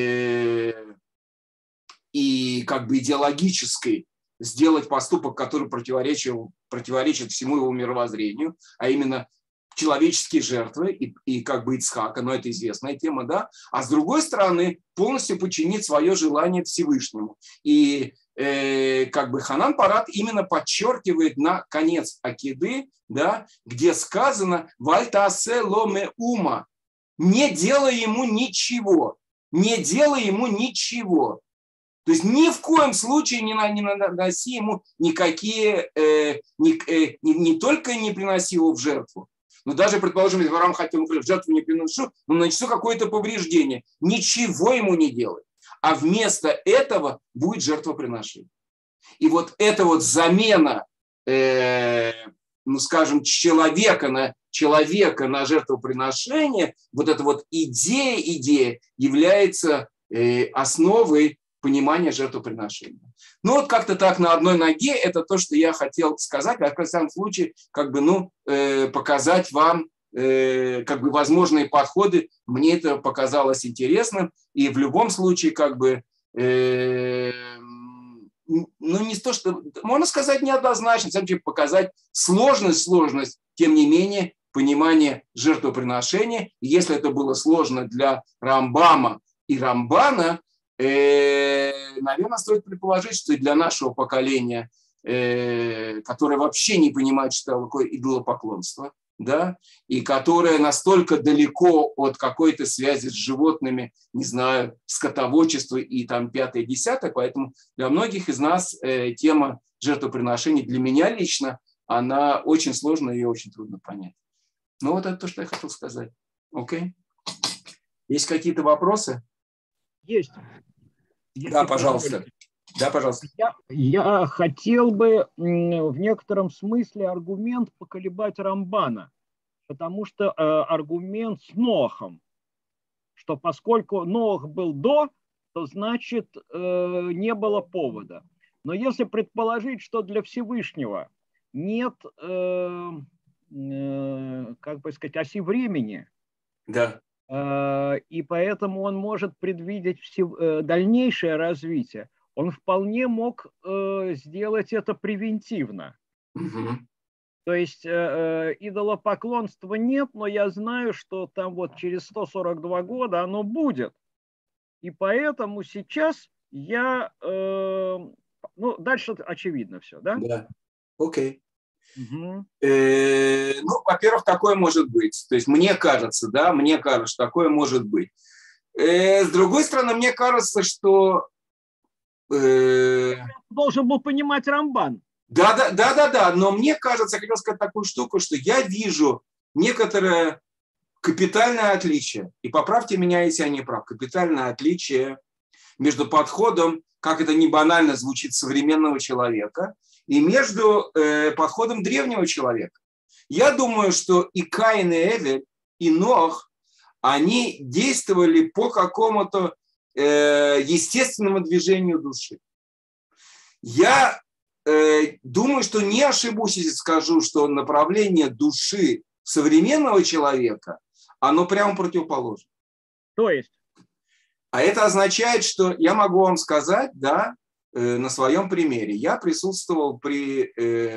и как бы идеологической, сделать поступок, который противоречит всему его мировоззрению, а именно человеческие жертвы и как бы Ицхака, но это известная тема, да, а с другой стороны полностью подчинить свое желание Всевышнему. И как бы Ханан Парат именно подчеркивает на конец Акиды, да, где сказано «Вальтаасе ломе ума», не делай ему ничего, не делай ему ничего. То есть ни в коем случае не наноси ему никакие, не только не приноси его в жертву, но даже, предположим, если Авраам хотел в жертву не приношу, но нанесу какое-то повреждение, ничего ему не делай. А вместо этого будет жертвоприношение. И вот эта вот замена, скажем, человека на жертвоприношение, вот эта вот идея является основой понимания жертвоприношения. Ну вот как-то так на одной ноге это то, что я хотел сказать, а в самом случае как бы, показать вам как бы возможные подходы. Мне это показалось интересным, и в любом случае как бы не то, что можно сказать неоднозначно, показать сложность, тем не менее понимание жертвоприношения. И если это было сложно для Рамбама и Рамбана, наверное, стоит предположить, что и для нашего поколения, которое вообще не понимает, что такое идолопоклонство, да, и которая настолько далеко от какой-то связи с животными, не знаю, скотоводчества и там 5-10, поэтому для многих из нас тема жертвоприношений для меня лично, она очень сложная и очень трудно понять. Ну вот это то, что я хотел сказать. Окей? Есть какие-то вопросы? Есть. Да, пожалуйста. Да, пожалуйста. Я хотел бы в некотором смысле аргумент поколебать Рамбана, потому что аргумент с Ноахом, что поскольку Ноах был до, то значит не было повода. Но если предположить, что для Всевышнего нет, как бы сказать, оси времени, да. И поэтому он может предвидеть дальнейшее развитие, он вполне мог сделать это превентивно. Угу. То есть идолопоклонства нет, но я знаю, что там вот через 142 года оно будет. И поэтому сейчас я... ну, дальше очевидно все, да? Да. Окей. Угу. Ну, во-первых, такое может быть. То есть мне кажется, да, мне кажется, что такое может быть. С другой стороны, мне кажется, что... Должен был понимать Рамбан. Да, но мне кажется, я хотел сказать такую штуку, что я вижу некоторое капитальное отличие, и поправьте меня, если я не прав, капитальное отличие между подходом, как это не банально звучит, современного человека, и между подходом древнего человека. Я думаю, что и Каин, и Эвель, и Ноах, они действовали по какому-то естественному движению души. Я думаю, что не ошибусь, если скажу, что направление души современного человека, оно прямо противоположно. То есть? А это означает, что я могу вам сказать, да, на своем примере. Я присутствовал при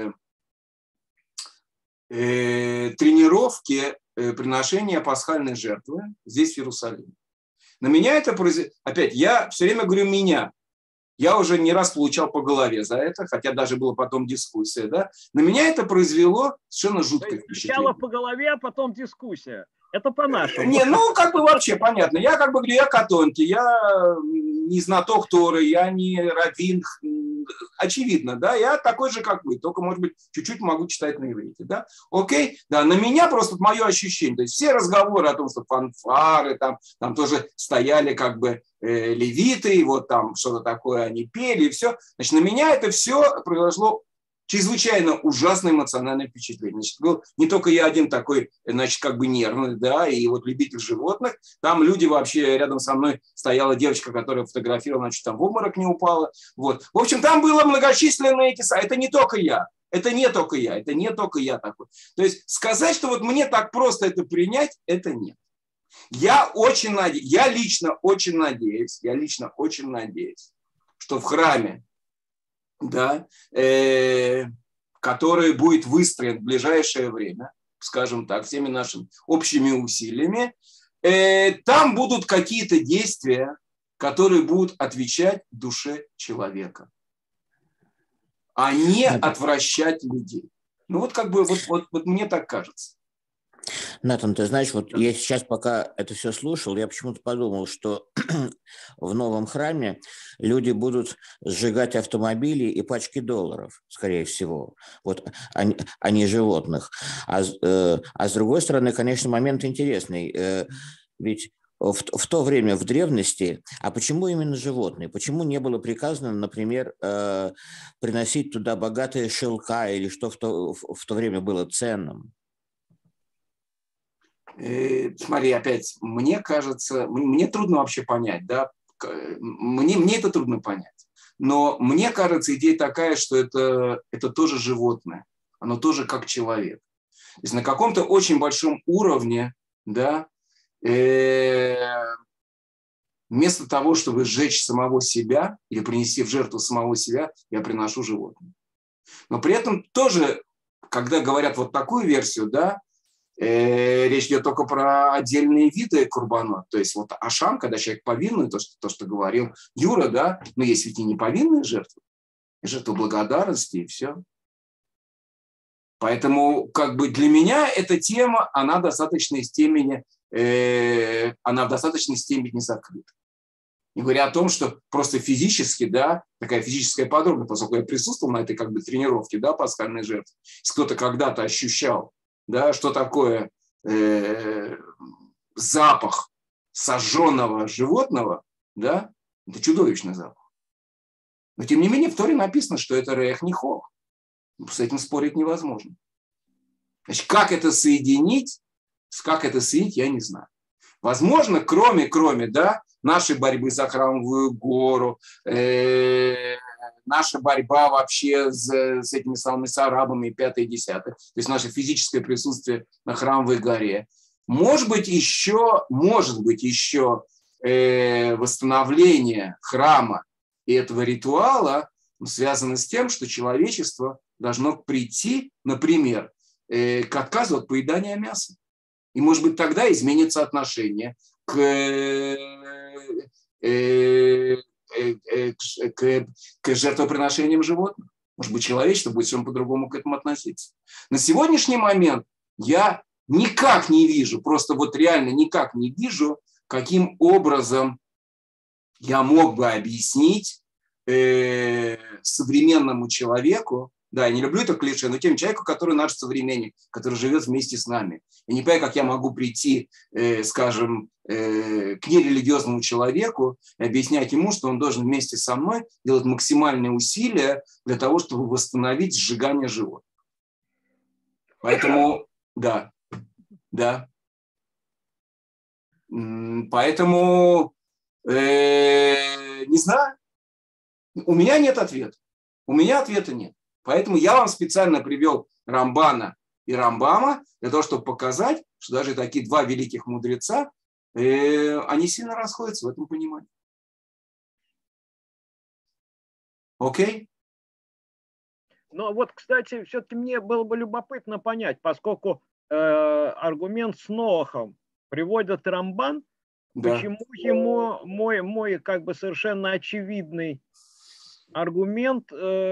тренировке приношения пасхальной жертвы здесь, в Иерусалиме. На меня это произвело... Опять, я все время говорю «меня». Я уже не раз получал по голове за это, хотя даже была потом дискуссия. Да? На меня это произвело совершенно жуткое впечатление. Сначала по голове, а потом дискуссия. Это по-нашему. Не, ну, как бы вообще понятно. Я как бы говорю, я катонки, я не знаток Торы, я не раввин. Очевидно, да, я такой же, как вы, только, может быть, чуть-чуть могу читать на иврите, да. Окей, да, на меня просто мое ощущение, то есть все разговоры о том, что фанфары, там тоже стояли как бы левиты, и вот там что-то такое они пели, и все. Значит, на меня это все произошло чрезвычайно ужасное эмоциональное впечатление. Значит, был не только я один такой, значит, как бы нервный, да, и вот любитель животных. Там люди вообще, рядом со мной стояла девочка, которая фотографировала, значит, там в обморок не упала. Вот. В общем, там было многочисленные эти... Это не только я. Это не только я такой. То есть сказать, что вот мне так просто это принять, это нет. Я лично очень надеюсь, что в храме, да, который будет выстроен в ближайшее время, скажем так, всеми нашими общими усилиями, там будут какие-то действия, которые будут отвечать душе человека, а не отвращать людей. Ну вот как бы вот мне так кажется. Натан, ты знаешь, вот я сейчас, пока это все слушал, я почему-то подумал, что в новом храме люди будут сжигать автомобили и пачки долларов, скорее всего, вот, а не животных. А с другой стороны, конечно, момент интересный. Ведь в то время, в древности, а почему именно животные? Почему не было приказано, например, приносить туда богатые шелка или что в то время было ценным? Смотри, опять, мне кажется, мне трудно вообще понять, да, мне это трудно понять, но мне кажется, идея такая, что это тоже животное, оно тоже как человек. То есть на каком-то очень большом уровне, да, вместо того, чтобы сжечь самого себя или принести в жертву самого себя, я приношу животное. Но при этом тоже, когда говорят вот такую версию, да, речь идет только про отдельные виды курбанот. То есть вот ашам, когда человек повинный, то, что говорил Юра, да, но есть ведь и неповинные жертвы. Жертвы благодарности и все. Поэтому как бы для меня эта тема, она в достаточной степени не закрыта. Не говоря о том, что просто физически, да, такая физическая подробность, поскольку я присутствовал на этой как бы тренировке, да, пасхальной жертвы, если кто-то когда-то ощущал, да, что такое запах сожженного животного, да, это чудовищный запах. Но тем не менее в Торе написано, что это рех нихох. С этим спорить невозможно. Значит, как это соединить, я не знаю. Возможно, кроме, да, нашей борьбы за Храмовую гору, наша борьба вообще с этими самыми с арабами, 5 и 10, то есть наше физическое присутствие на Храмовой горе. Может быть, еще восстановление храма и этого ритуала связано с тем, что человечество должно прийти, например, к отказу от поедания мяса. И, может быть, тогда изменится отношение к жертвоприношениям животных. Может быть, человечество будет совсем по-другому к этому относиться. На сегодняшний момент я никак не вижу, просто вот реально никак не вижу, каким образом я мог бы объяснить современному человеку, да, я не люблю это клише, но тем человеку, который наш современник, который живет вместе с нами. Я не понимаю, как я могу прийти, скажем, к нерелигиозному человеку и объяснять ему, что он должен вместе со мной делать максимальные усилия для того, чтобы восстановить сжигание животных. Поэтому, да. Поэтому, не знаю, у меня нет ответа. У меня ответа нет. Поэтому я вам специально привел Рамбана и Рамбама для того, чтобы показать, что даже такие два великих мудреца, они сильно расходятся в этом понимании. Окей? Но вот, кстати, все-таки мне было бы любопытно понять, поскольку аргумент с Ноахом приводит Рамбан, да. Почему ему мой как бы совершенно очевидный аргумент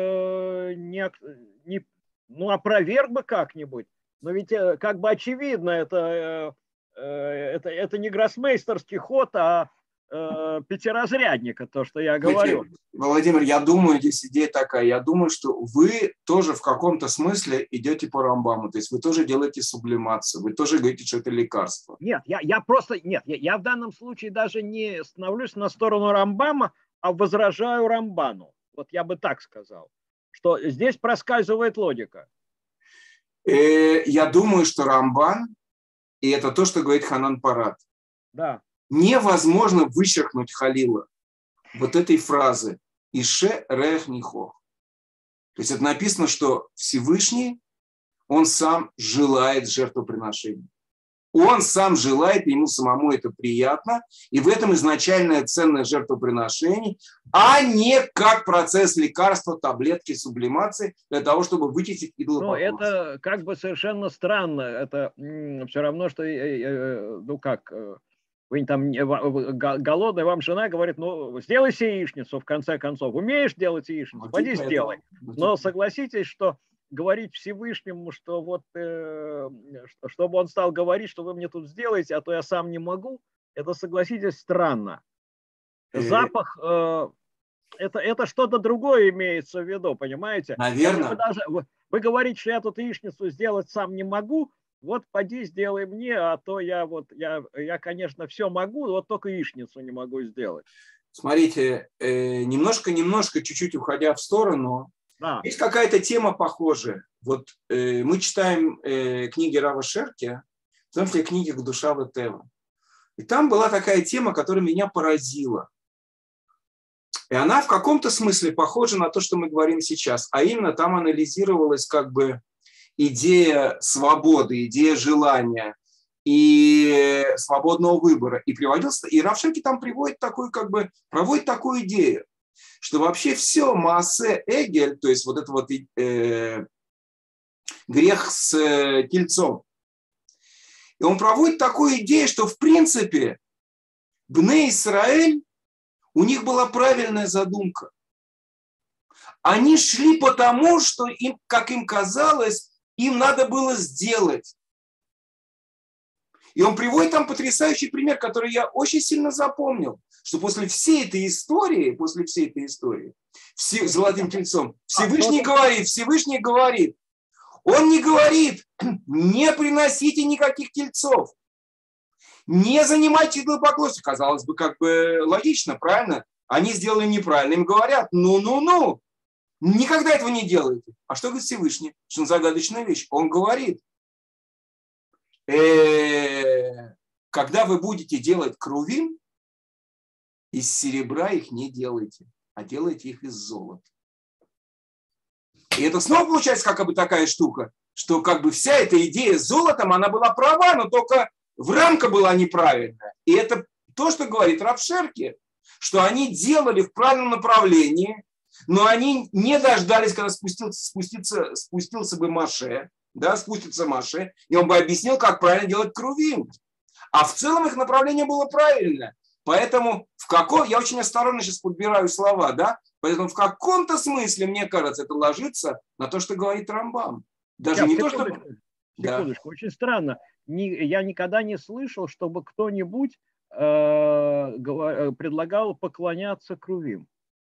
опроверг бы как-нибудь, но ведь как бы очевидно, это не гроссмейстерский ход, а пятиразрядника, то, что я говорю. Владимир, я думаю, здесь идея такая, я думаю, что вы тоже в каком-то смысле идете по Рамбаму, то есть вы тоже делаете сублимацию, вы тоже говорите, что это лекарство. Нет, я в данном случае даже не становлюсь на сторону Рамбама, а возражаю Рамбану. Вот я бы так сказал, что здесь проскальзывает логика. Я думаю, что Рамбан, и это то, что говорит Ханан Парат, да. Невозможно вычеркнуть Халила вот этой фразы «Ише рех нихох». То есть это написано, что Всевышний, он сам желает жертвоприношения. Он сам желает, ему самому это приятно, и в этом изначальная ценность жертвоприношений, а не как процесс лекарства, таблетки, сублимации для того, чтобы вычистить идолопоклонство. Ну, это как бы совершенно странно. Это все равно, что, вы там голодный, вам жена говорит, ну, сделай себе яичницу, в конце концов. Умеешь делать яичницу? Пойди сделай. Но согласитесь, что говорить Всевышнему, что вот, чтобы он стал говорить, что вы мне тут сделаете, а то я сам не могу, это, согласитесь, странно. Запах, это что-то другое имеется в виду, понимаете? Наверное. Вы говорите, что я тут яичницу сделать сам не могу, вот поди сделай мне, а то я, конечно, все могу, вот только яичницу не могу сделать. Смотрите, немножко, чуть-чуть уходя в сторону, да. Есть какая-то тема похожая. Вот мы читаем книги Рава Шерки, в том числе книги «Душа Ватева». И там была такая тема, которая меня поразила. И она в каком-то смысле похожа на то, что мы говорим сейчас. А именно там анализировалась как бы идея свободы, идея желания и свободного выбора. И Рав Шерки там проводит такую идею, что вообще все Маасе Эгель, то есть вот это вот грех с тельцом, и он проводит такую идею, что в принципе Бней Исраэль, у них была правильная задумка. Они шли потому, что им, как им казалось, им надо было сделать. И он приводит там потрясающий пример, который я очень сильно запомнил, что после всей этой истории, золотым тельцом, Всевышний говорит, он не говорит, не приносите никаких тельцов, не занимайте идолопоклонство. Казалось бы, как бы логично, правильно? Они сделали неправильно, им говорят, ну, никогда этого не делайте. А что говорит Всевышний? Что он загадочная вещь. Он говорит, когда вы будете делать крувим, из серебра их не делайте, а делайте их из золота. И это снова получается как бы такая штука, что как бы вся эта идея с золотом, она была права, но только рамка была неправильная. И это то, что говорит Рав Шерки, что они делали в правильном направлении, но они не дождались, когда спустился бы Моше, да, спустится Моше, и он бы объяснил, как правильно делать крувим. А в целом их направление было правильное. Поэтому я очень осторожно сейчас подбираю слова, да, поэтому в каком-то смысле, мне кажется, это ложится на то, что говорит Рамбам. Даже не то, что... Секундочку, очень странно. Я никогда не слышал, чтобы кто-нибудь предлагал поклоняться крувим.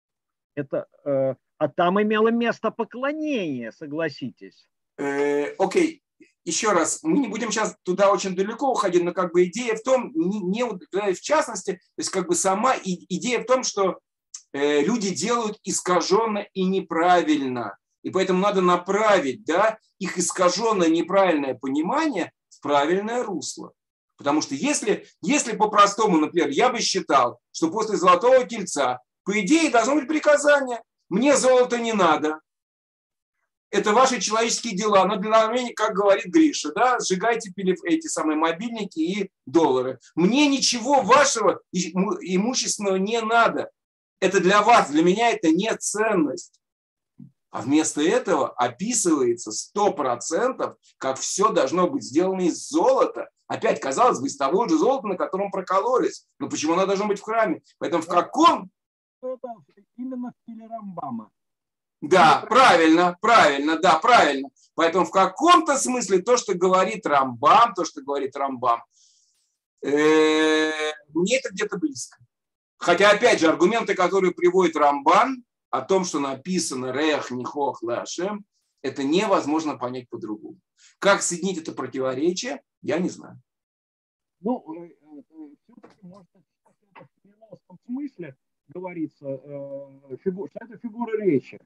А там имело место поклонение, согласитесь. Окей, еще раз, мы не будем сейчас туда очень далеко уходить, но как бы идея в том, не в частности, то есть как бы сама идея в том, что люди делают искаженно и неправильно, и поэтому надо направить, да, их искаженное неправильное понимание в правильное русло. Потому что если по-простому, например, я бы считал, что после золотого тельца, по идее, должно быть приказание. Мне золото не надо. Это ваши человеческие дела. Но для меня, как говорит Гриша, да, сжигайте эти самые мобильники и доллары. Мне ничего вашего имущественного не надо. Это для вас, для меня это не ценность. А вместо этого описывается 100%, как все должно быть сделано из золота. Опять, казалось бы, из того же золота, на котором прокололись. Но почему оно должно быть в храме? Поэтому в каком... Это именно в стиле Рамбама. Да, правильно. Поэтому в каком-то смысле то, что говорит Рамбам, мне это где-то близко. Хотя, опять же, аргументы, которые приводит Рамбан о том, что написано «Реах нихох лашем», это невозможно понять по-другому. Как соединить это противоречие, я не знаю. Ну, все-таки, может, в переносном смысле говорится, что это фигура речи.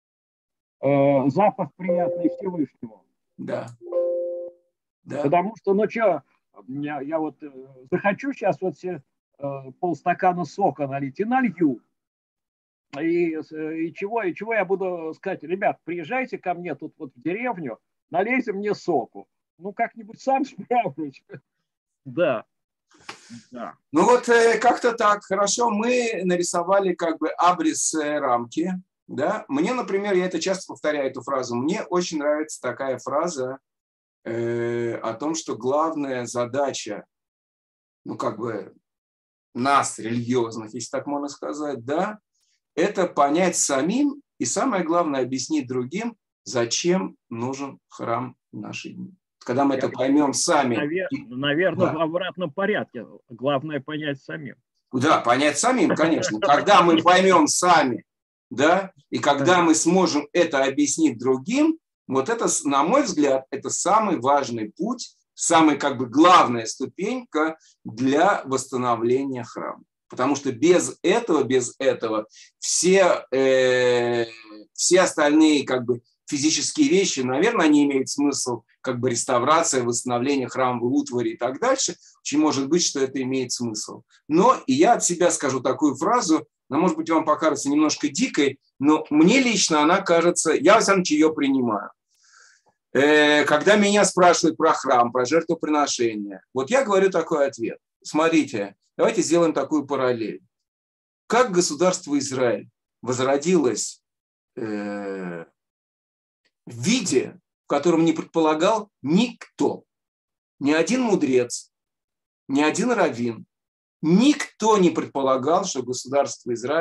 Запах приятный Всевышнему. Да. Потому что, я вот захочу сейчас вот себе полстакана сока налить и налью. И чего я буду сказать? Ребят, приезжайте ко мне тут вот в деревню, налейте мне соку. Ну, как-нибудь сам справлюсь. Да. Ну вот как-то так. Хорошо, мы нарисовали как бы абрис рамки. Да? Мне, например, я это часто повторяю, эту фразу. Мне очень нравится такая фраза о том, что главная задача, ну как бы нас, религиозных, если так можно сказать, да, это понять самим и, самое главное, объяснить другим, зачем нужен храм в наши дни. Когда мы это поймем сами. Наверное, в обратном порядке. Главное понять самим. Да, понять самим, конечно. Когда мы поймем сами, да, и когда мы сможем это объяснить другим, вот это, на мой взгляд, это самый важный путь, самая как бы главная ступенька для восстановления храма. Потому что без этого все остальные как бы физические вещи, наверное, они имеют смысл, как бы реставрация, восстановление храмовой утвари и так дальше. Очень может быть, что это имеет смысл. Но и я от себя скажу такую фразу, она, может быть, вам покажется немножко дикой, но мне лично она кажется, я, во всяком случае, ее принимаю. Когда меня спрашивают про храм, про жертвоприношение, вот я говорю такой ответ. Смотрите, давайте сделаем такую параллель. Как государство Израиль возродилось в виде, в котором не предполагал никто, ни один мудрец, ни один раввин, никто не предполагал, что государство Израиль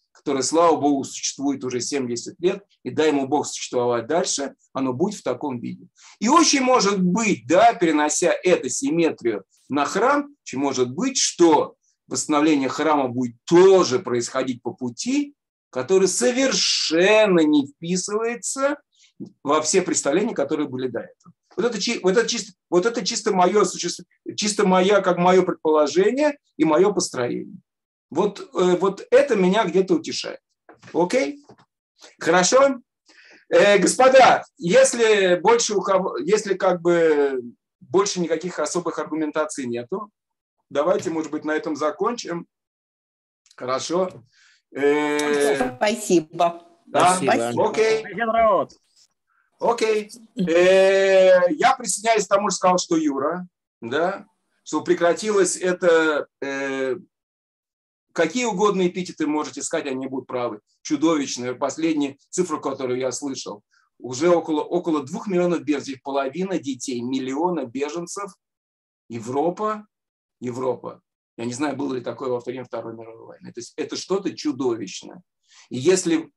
которое, слава Богу, существует уже 70 лет, и дай ему Бог существовать дальше, оно будет в таком виде. И очень может быть, да, перенося эту симметрию на храм, очень может быть, что восстановление храма будет тоже происходить по пути, который совершенно не вписывается во все представления, которые были до этого. Вот это чисто мое как мое предположение и мое построение. Вот это меня где-то утешает. Окей? Хорошо? Господа, если как бы больше никаких особых аргументаций нету, давайте, может быть, на этом закончим. Хорошо. Спасибо. Да? Спасибо. Окей. Окей. Я присоединяюсь к тому, что сказал, что Юра, да, что прекратилось это, какие угодно эпитеты можете искать, они будут правы. Чудовищная. Последняя цифра, которую я слышал. Уже около 2 миллионов беженцев, половина детей, миллиона беженцев. Европа. Я не знаю, было ли такое во время Второй мировой войны. То есть это что-то чудовищное. И если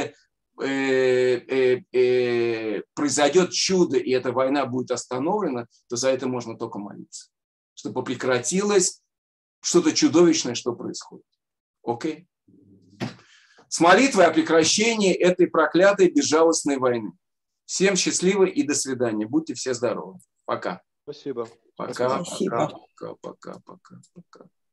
произойдет чудо, и эта война будет остановлена, то за это можно только молиться. Чтобы прекратилось что-то чудовищное, что происходит. Окей? С молитвой о прекращении этой проклятой безжалостной войны. Всем счастливо и до свидания. Будьте все здоровы. Пока. Спасибо. Пока. Спасибо. Пока.